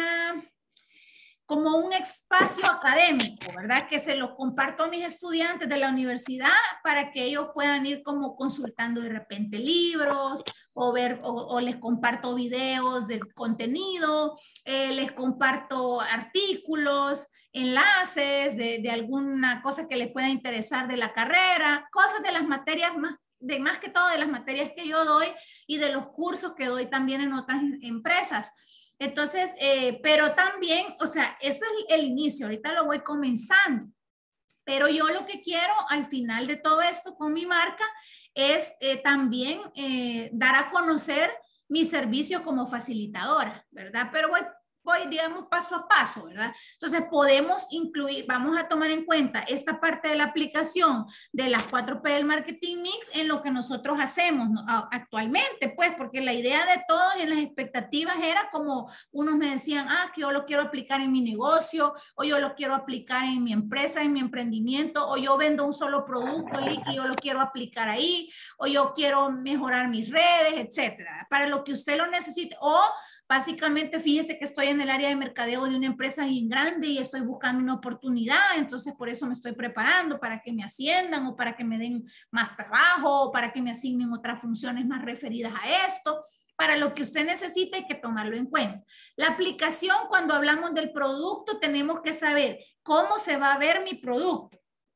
espacio académico, ¿verdad? Que se lo comparto a mis estudiantes de la universidad para que ellos puedan ir como consultando de repente libros o ver, o les comparto videos del contenido, les comparto artículos, enlaces de alguna cosa que les pueda interesar de la carrera, cosas de las materias más que todo de las materias que yo doy y de los cursos que doy también en otras empresas. Entonces, pero también, o sea, eso es el inicio, ahorita lo voy comenzando, pero yo lo que quiero al final de todo esto con mi marca es también dar a conocer mi servicio como facilitadora, ¿verdad? Pero voy, digamos, paso a paso, ¿verdad? Entonces, podemos incluir, vamos a tomar en cuenta esta parte de la aplicación de las 4P del Marketing Mix en lo que nosotros hacemos, ¿no? Actualmente, pues, porque la idea de todos en las expectativas era como unos me decían, que yo lo quiero aplicar en mi negocio, o yo lo quiero aplicar en mi empresa, en mi emprendimiento, o yo vendo un solo producto y yo lo quiero aplicar ahí, o yo quiero mejorar mis redes, etcétera, para lo que usted lo necesite, o básicamente, fíjese que estoy en el área de mercadeo de una empresa bien grande y estoy buscando una oportunidad, entonces por eso me estoy preparando para que me asciendan o para que me den más trabajo o para que me asignen otras funciones más referidas a esto. Para lo que usted necesite hay que tomarlo en cuenta. La aplicación, cuando hablamos del producto, tenemos que saber cómo se va a ver mi producto.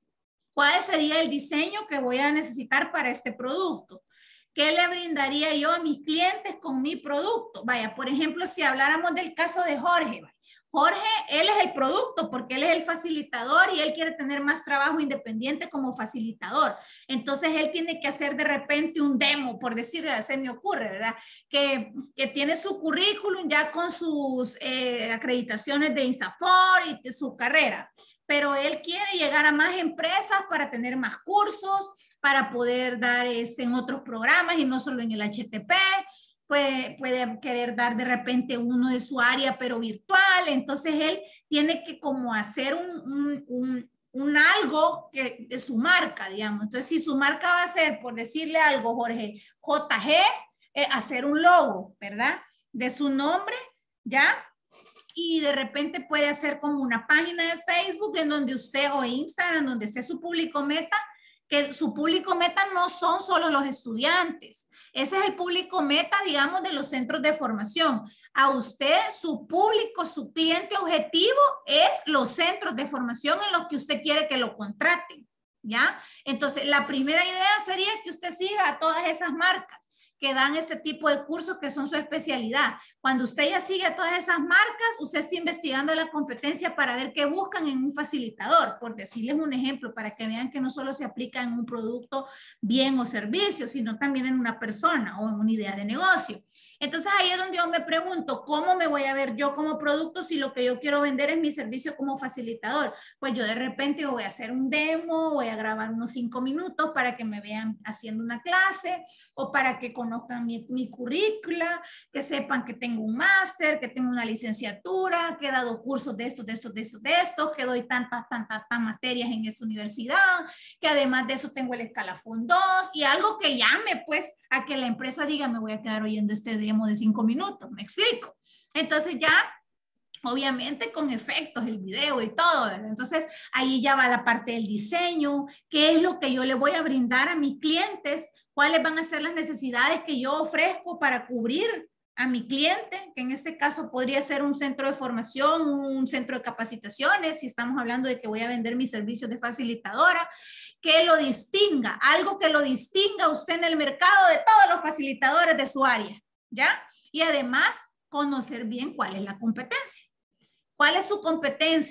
¿Cuál sería el diseño que voy a necesitar para este producto? ¿Qué le brindaría yo a mis clientes con mi producto? Vaya, por ejemplo, si habláramos del caso de Jorge. Jorge, él es el producto porque él es el facilitador y él quiere tener más trabajo independiente como facilitador. Entonces, él tiene que hacer de repente un demo, por decirle, se me ocurre, ¿verdad? Que tiene su currículum ya con sus acreditaciones de INSAFOR y de su carrera. Pero él quiere llegar a más empresas para tener más cursos, para poder dar en otros programas y no solo en el HTP. Puede querer dar de repente uno de su área, pero virtual. Entonces, él tiene que como hacer un algo de su marca, digamos. Entonces, si su marca va a ser, por decirle algo, Jorge, JG, hacer un logo, ¿verdad? De su nombre, ¿ya? Y de repente puede hacer como una página de Facebook en donde usted, o Instagram, donde esté su público meta, que su público meta no son solo los estudiantes. Ese es el público meta, digamos, de los centros de formación. A usted, su público, su cliente objetivo es los centros de formación en los que usted quiere que lo contraten, ¿ya? Entonces, la primera idea sería que usted siga a todas esas marcas que dan ese tipo de cursos que son su especialidad. Cuando usted ya sigue a todas esas marcas, usted está investigando la competencia para ver qué buscan en un facilitador, por decirles un ejemplo, para que vean que no solo se aplica en un producto, bien o servicio, sino también en una persona o en una idea de negocio. Entonces ahí es donde yo me pregunto, ¿cómo me voy a ver yo como producto si lo que yo quiero vender es mi servicio como facilitador? Pues yo de repente voy a hacer un demo, voy a grabar unos 5 minutos para que me vean haciendo una clase o para que conozcan mi currícula, que sepan que tengo un máster, que tengo una licenciatura, que he dado cursos de estos, que doy tantas materias en esta universidad, que además de eso tengo el escalafón 2 y algo que llame pues a que la empresa diga, me voy a quedar oyendo este demo de 5 minutos, ¿me explico? Entonces ya, obviamente con efectos, el video y todo, ¿verdad? Entonces ahí ya va la parte del diseño, qué es lo que yo le voy a brindar a mis clientes, cuáles van a ser las necesidades que yo ofrezco para cubrir a mi cliente, que en este caso podría ser un centro de formación, un centro de capacitaciones, si estamos hablando de que voy a vender mis servicios de facilitadora, que lo distinga, algo que lo distinga usted en el mercado de todos los facilitadores de su área, ¿ya? Y además, conocer bien cuál es la competencia. ¿Cuál es su competencia?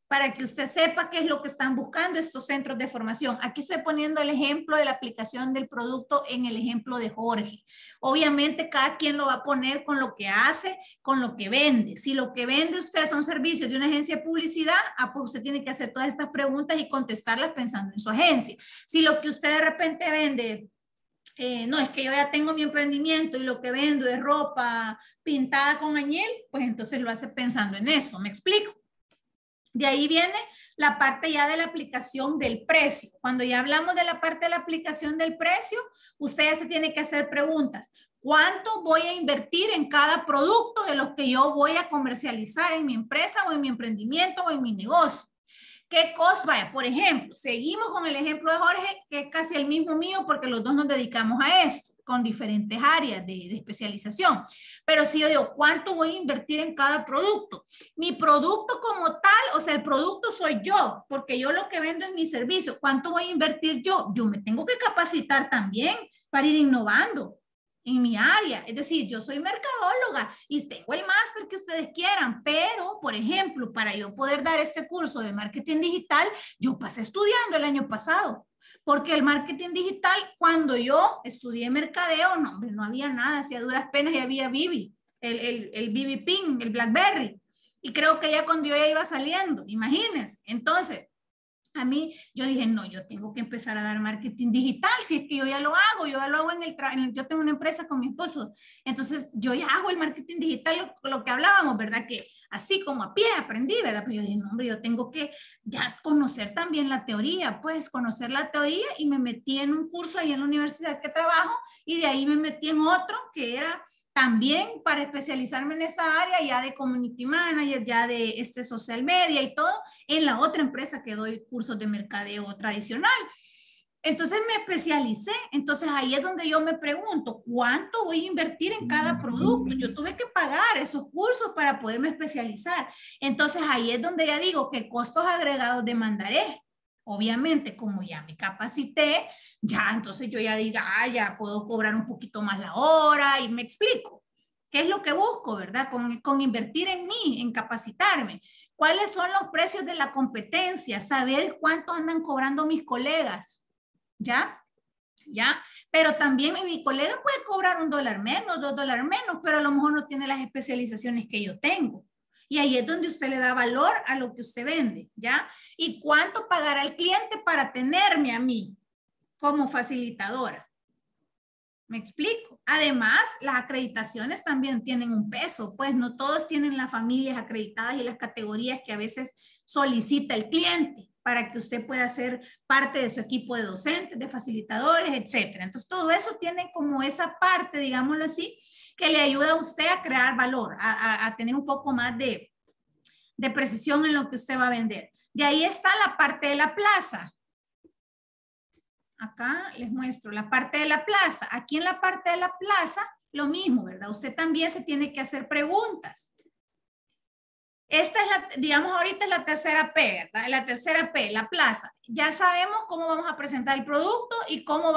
para que usted sepa qué es lo que están buscando estos centros de formación. Aquí estoy poniendo el ejemplo de la aplicación del producto en el ejemplo de Jorge. Obviamente cada quien lo va a poner con lo que hace, con lo que vende. Si lo que vende usted son servicios de una agencia de publicidad, pues usted tiene que hacer todas estas preguntas y contestarlas pensando en su agencia. Si lo que usted de repente vende, no, es que yo ya tengo mi emprendimiento y lo que vendo es ropa pintada con añil, pues entonces lo hace pensando en eso. ¿Me explico? De ahí viene la parte ya de la aplicación del precio. Cuando ya hablamos de la parte de la aplicación del precio, usted ya se tiene que hacer preguntas. ¿Cuánto voy a invertir en cada producto de los que yo voy a comercializar en mi empresa o en mi emprendimiento o en mi negocio? ¿Qué costo? Vaya, por ejemplo, seguimos con el ejemplo de Jorge, que es casi el mismo mío porque los dos nos dedicamos a esto, con diferentes áreas de especialización. Pero si yo digo, ¿cuánto voy a invertir en cada producto? Mi producto como tal, o sea, el producto soy yo, porque yo lo que vendo es mi servicio. ¿Cuánto voy a invertir yo? Yo me tengo que capacitar también para ir innovando en mi área. Es decir, yo soy mercadóloga y tengo el máster que ustedes quieran, pero, por ejemplo, para yo poder dar este curso de marketing digital, yo pasé estudiando el año pasado, porque el marketing digital, cuando yo estudié mercadeo, no, hombre, no había nada, hacía duras penas y había Bibi, el Bibi Ping, el BlackBerry, y creo que ya cuando yo ya iba saliendo, imagínense. Entonces, a mí, yo dije, no, yo tengo que empezar a dar marketing digital, si es que yo ya lo hago, yo tengo una empresa con mi esposo, entonces yo ya hago el marketing digital, lo que hablábamos, ¿verdad? Que así como a pie aprendí, ¿verdad? Pero yo dije, no, hombre, yo tengo que ya conocer también la teoría, pues conocer la teoría, y me metí en un curso ahí en la universidad que trabajo, y de ahí me metí en otro que era también para especializarme en esa área ya de community manager, ya de social media y todo, en la otra empresa que doy cursos de mercadeo tradicional. Entonces me especialicé. Entonces ahí es donde yo me pregunto, ¿cuánto voy a invertir en cada producto? Yo tuve que pagar esos cursos para poderme especializar. Entonces ahí es donde ya digo qué costos agregados demandaré. Obviamente, como ya me capacité, ya entonces yo ya diga, ya puedo cobrar un poquito más la hora, y me explico. ¿Qué es lo que busco, verdad? Con invertir en mí, en capacitarme. ¿Cuáles son los precios de la competencia? Saber cuánto andan cobrando mis colegas. ¿Ya? ¿Ya? Pero también mi colega puede cobrar $1 menos, $2 menos, pero a lo mejor no tiene las especializaciones que yo tengo. Y ahí es donde usted le da valor a lo que usted vende, ¿ya? ¿Y cuánto pagará el cliente para tenerme a mí como facilitadora? ¿Me explico? Además, las acreditaciones también tienen un peso, pues no todos tienen las familias acreditadas y las categorías que a veces solicita el cliente para que usted pueda ser parte de su equipo de docentes, de facilitadores, etcétera. Entonces, todo eso tiene como esa parte, digámoslo así, que le ayuda a usted a crear valor, a tener un poco más de precisión en lo que usted va a vender. De ahí está la parte de la plaza. Acá les muestro la parte de la plaza. Aquí en la parte de la plaza, lo mismo, ¿verdad? Usted también se tiene que hacer preguntas. Esta es la, digamos, ahorita es la tercera P, ¿verdad? La tercera P, la plaza. Ya sabemos cómo vamos a presentar el producto y cómo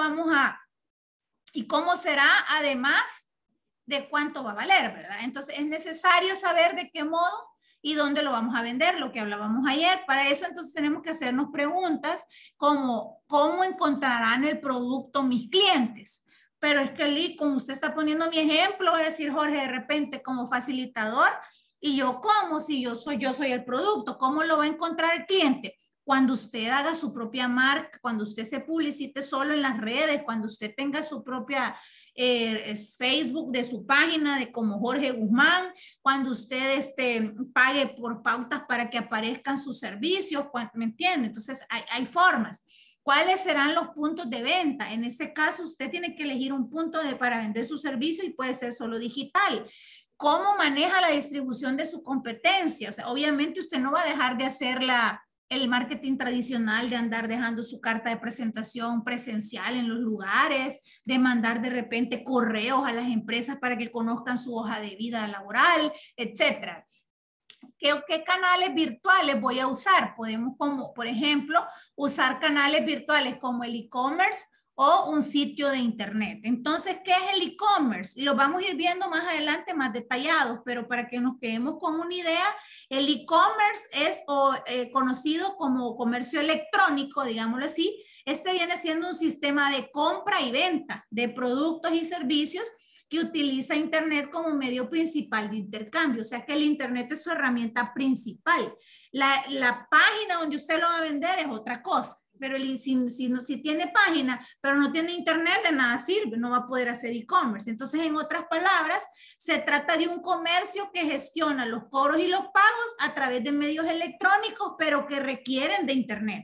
será, además de cuánto va a valer, ¿verdad? Entonces es necesario saber de qué modo y dónde lo vamos a vender, lo que hablábamos ayer. Para eso entonces tenemos que hacernos preguntas como ¿cómo encontrarán el producto mis clientes? Pero es que como usted está poniendo mi ejemplo, va a decir Jorge de repente como facilitador, y yo ¿cómo? Si yo soy el producto, ¿cómo lo va a encontrar el cliente? Cuando usted haga su propia marca, cuando usted se publicite solo en las redes, cuando usted tenga su propia Facebook de su página de como Jorge Guzmán, cuando usted pague por pautas para que aparezcan sus servicios, ¿me entiende? Entonces hay formas. ¿Cuáles serán los puntos de venta? En este caso usted tiene que elegir un punto para vender su servicio y puede ser solo digital. ¿Cómo maneja la distribución de su competencia? O sea, obviamente usted no va a dejar de hacer el marketing tradicional, de andar dejando su carta de presentación presencial en los lugares, de mandar de repente correos a las empresas para que conozcan su hoja de vida laboral, etcétera. ¿Qué canales virtuales voy a usar? Podemos, como por ejemplo, usar canales virtuales como el e-commerce o un sitio de internet. Entonces, ¿qué es el e-commerce? Y lo vamos a ir viendo más adelante, más detallados, pero para que nos quedemos con una idea, el e-commerce es conocido como comercio electrónico, digámoslo así. Este viene siendo un sistema de compra y venta de productos y servicios que utiliza internet como medio principal de intercambio. O sea que el internet es su herramienta principal. La página donde usted lo va a vender es otra cosa. Pero si tiene página, pero no tiene internet, de nada sirve, no va a poder hacer e-commerce. Entonces, en otras palabras, se trata de un comercio que gestiona los cobros y los pagos a través de medios electrónicos, pero que requieren de internet.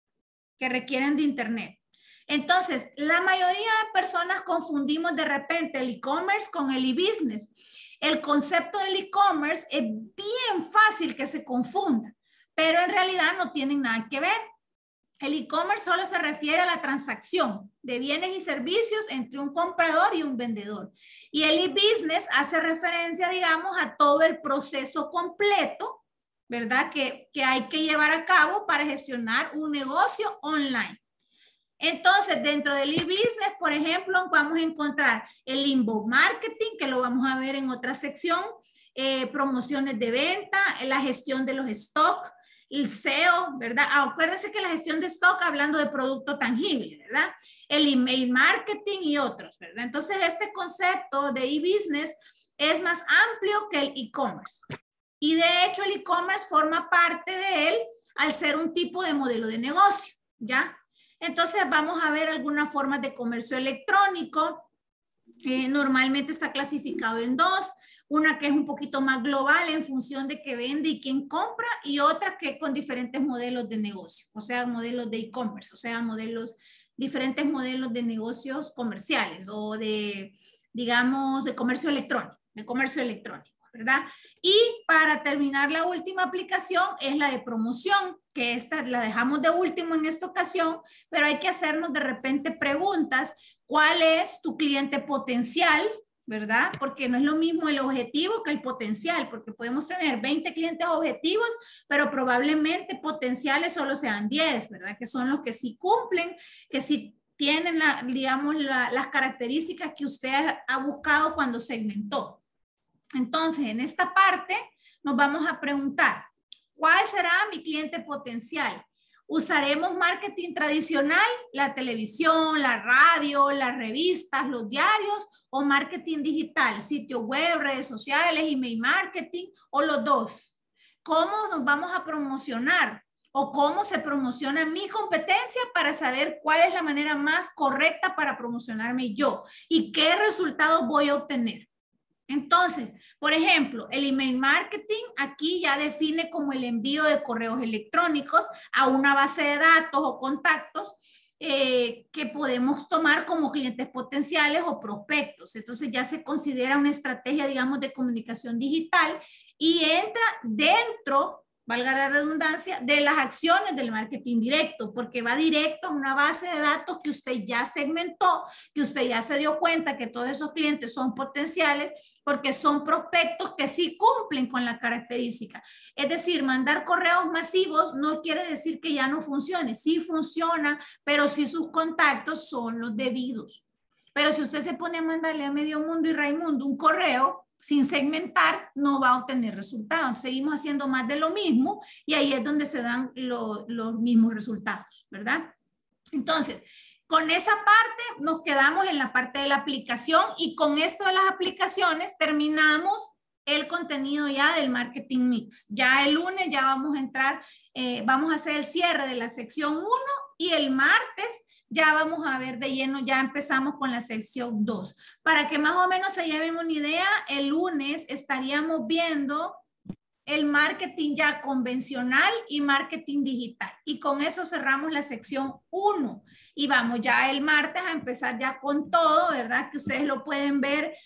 Entonces, la mayoría de personas confundimos de repente el e-commerce con el e-business. El concepto del e-commerce es bien fácil que se confunda, pero en realidad no tienen nada que ver. El e-commerce solo se refiere a la transacción de bienes y servicios entre un comprador y un vendedor. Y el e-business hace referencia, digamos, a todo el proceso completo, ¿verdad? Que hay que llevar a cabo para gestionar un negocio online. Entonces, dentro del e-business, por ejemplo, vamos a encontrar el inbound marketing, que lo vamos a ver en otra sección, promociones de venta, la gestión de los stocks, el SEO, ¿verdad? Acuérdense que la gestión de stock, hablando de producto tangible, ¿verdad? El email marketing y otros, ¿verdad? Entonces, este concepto de e-business es más amplio que el e-commerce. Y de hecho, el e-commerce forma parte de él al ser un tipo de modelo de negocio, ¿ya? Entonces, vamos a ver algunas formas de comercio electrónico. Normalmente está clasificado en dos. Una que es un poquito más global en función de qué vende y quién compra, y otra que con diferentes modelos de negocio, o sea, modelos de e-commerce, o sea, diferentes modelos de negocios comerciales o de, digamos, de comercio electrónico, ¿verdad? Y para terminar, la última aplicación es la de promoción, que esta la dejamos de último en esta ocasión, pero hay que hacernos de repente preguntas. ¿Cuál es tu cliente potencial? ¿Verdad? Porque no es lo mismo el objetivo que el potencial, porque podemos tener 20 clientes objetivos, pero probablemente potenciales solo sean 10, ¿verdad? Que son los que sí cumplen, que sí tienen, las características que usted ha buscado cuando segmentó. Entonces, en esta parte nos vamos a preguntar, ¿cuál será mi cliente potencial? ¿Usaremos marketing tradicional, la televisión, la radio, las revistas, los diarios, o marketing digital, sitio web, redes sociales, email marketing, o los dos? ¿Cómo nos vamos a promocionar? ¿O cómo se promociona mi competencia para saber cuál es la manera más correcta para promocionarme yo? ¿Y qué resultados voy a obtener? Entonces, por ejemplo, el email marketing aquí ya define como el envío de correos electrónicos a una base de datos o contactos que podemos tomar como clientes potenciales o prospectos. Entonces ya se considera una estrategia, digamos, de comunicación digital y entra dentro, valga la redundancia, de las acciones del marketing directo, porque va directo a una base de datos que usted ya segmentó, que usted ya se dio cuenta que todos esos clientes son potenciales, porque son prospectos que sí cumplen con la característica. Es decir, mandar correos masivos no quiere decir que ya no funcione, sí funciona, pero sí sus contactos son los debidos. Pero si usted se pone a mandarle a medio mundo y Raimundo un correo, sin segmentar, no va a obtener resultados. Seguimos haciendo más de lo mismo y ahí es donde se dan los mismos resultados, ¿verdad? Entonces, con esa parte nos quedamos en la parte de la aplicación y con esto de las aplicaciones terminamos el contenido ya del marketing mix. Ya el lunes ya vamos a entrar, vamos a hacer el cierre de la sección 1 y el martes ya vamos a ver de lleno, ya empezamos con la sección 2. Para que más o menos se lleven una idea, el lunes estaríamos viendo el marketing ya convencional y marketing digital. Y con eso cerramos la sección 1. Y vamos ya el martes a empezar ya con todo, ¿verdad? Que ustedes lo pueden ver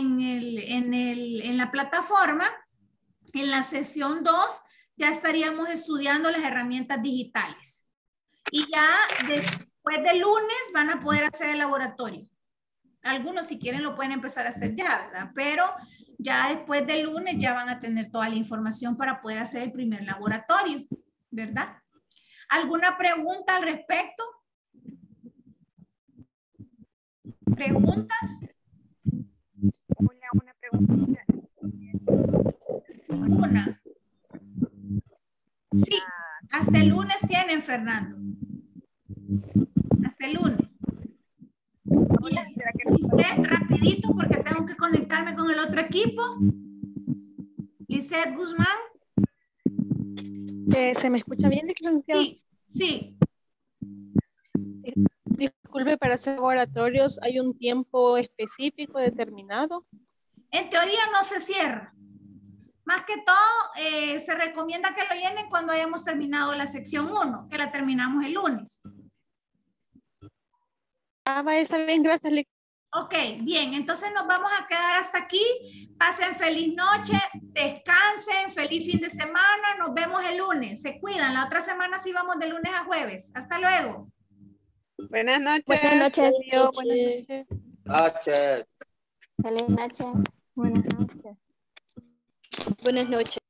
en la plataforma. En la sección 2 ya estaríamos estudiando las herramientas digitales. Y ya después del lunes van a poder hacer el laboratorio. Algunos si quieren lo pueden empezar a hacer ya, ¿verdad? Pero ya después del lunes ya van a tener toda la información para poder hacer el primer laboratorio, ¿verdad? ¿Alguna pregunta al respecto? ¿Preguntas? Una pregunta. Una. Sí, hasta el lunes tienen, Fernando. Hasta el lunes. Bien. Lisette, rapidito porque tengo que conectarme con el otro equipo. Lisette Guzmán. ¿Se me escucha bien, licenciado? Sí, sí. Disculpe, para hacer laboratorios, ¿hay un tiempo específico determinado? En teoría no se cierra. Más que todo, se recomienda que lo llenen cuando hayamos terminado la sección 1, que la terminamos el lunes. Está bien, gracias. Ok, bien, entonces nos vamos a quedar hasta aquí. Pasen feliz noche, descansen, feliz fin de semana. Nos vemos el lunes. Se cuidan. La otra semana sí vamos de lunes a jueves. Hasta luego. Buenas noches. Buenas noches. Buenas noches. Feliz noche. Buenas noches. Buenas noches.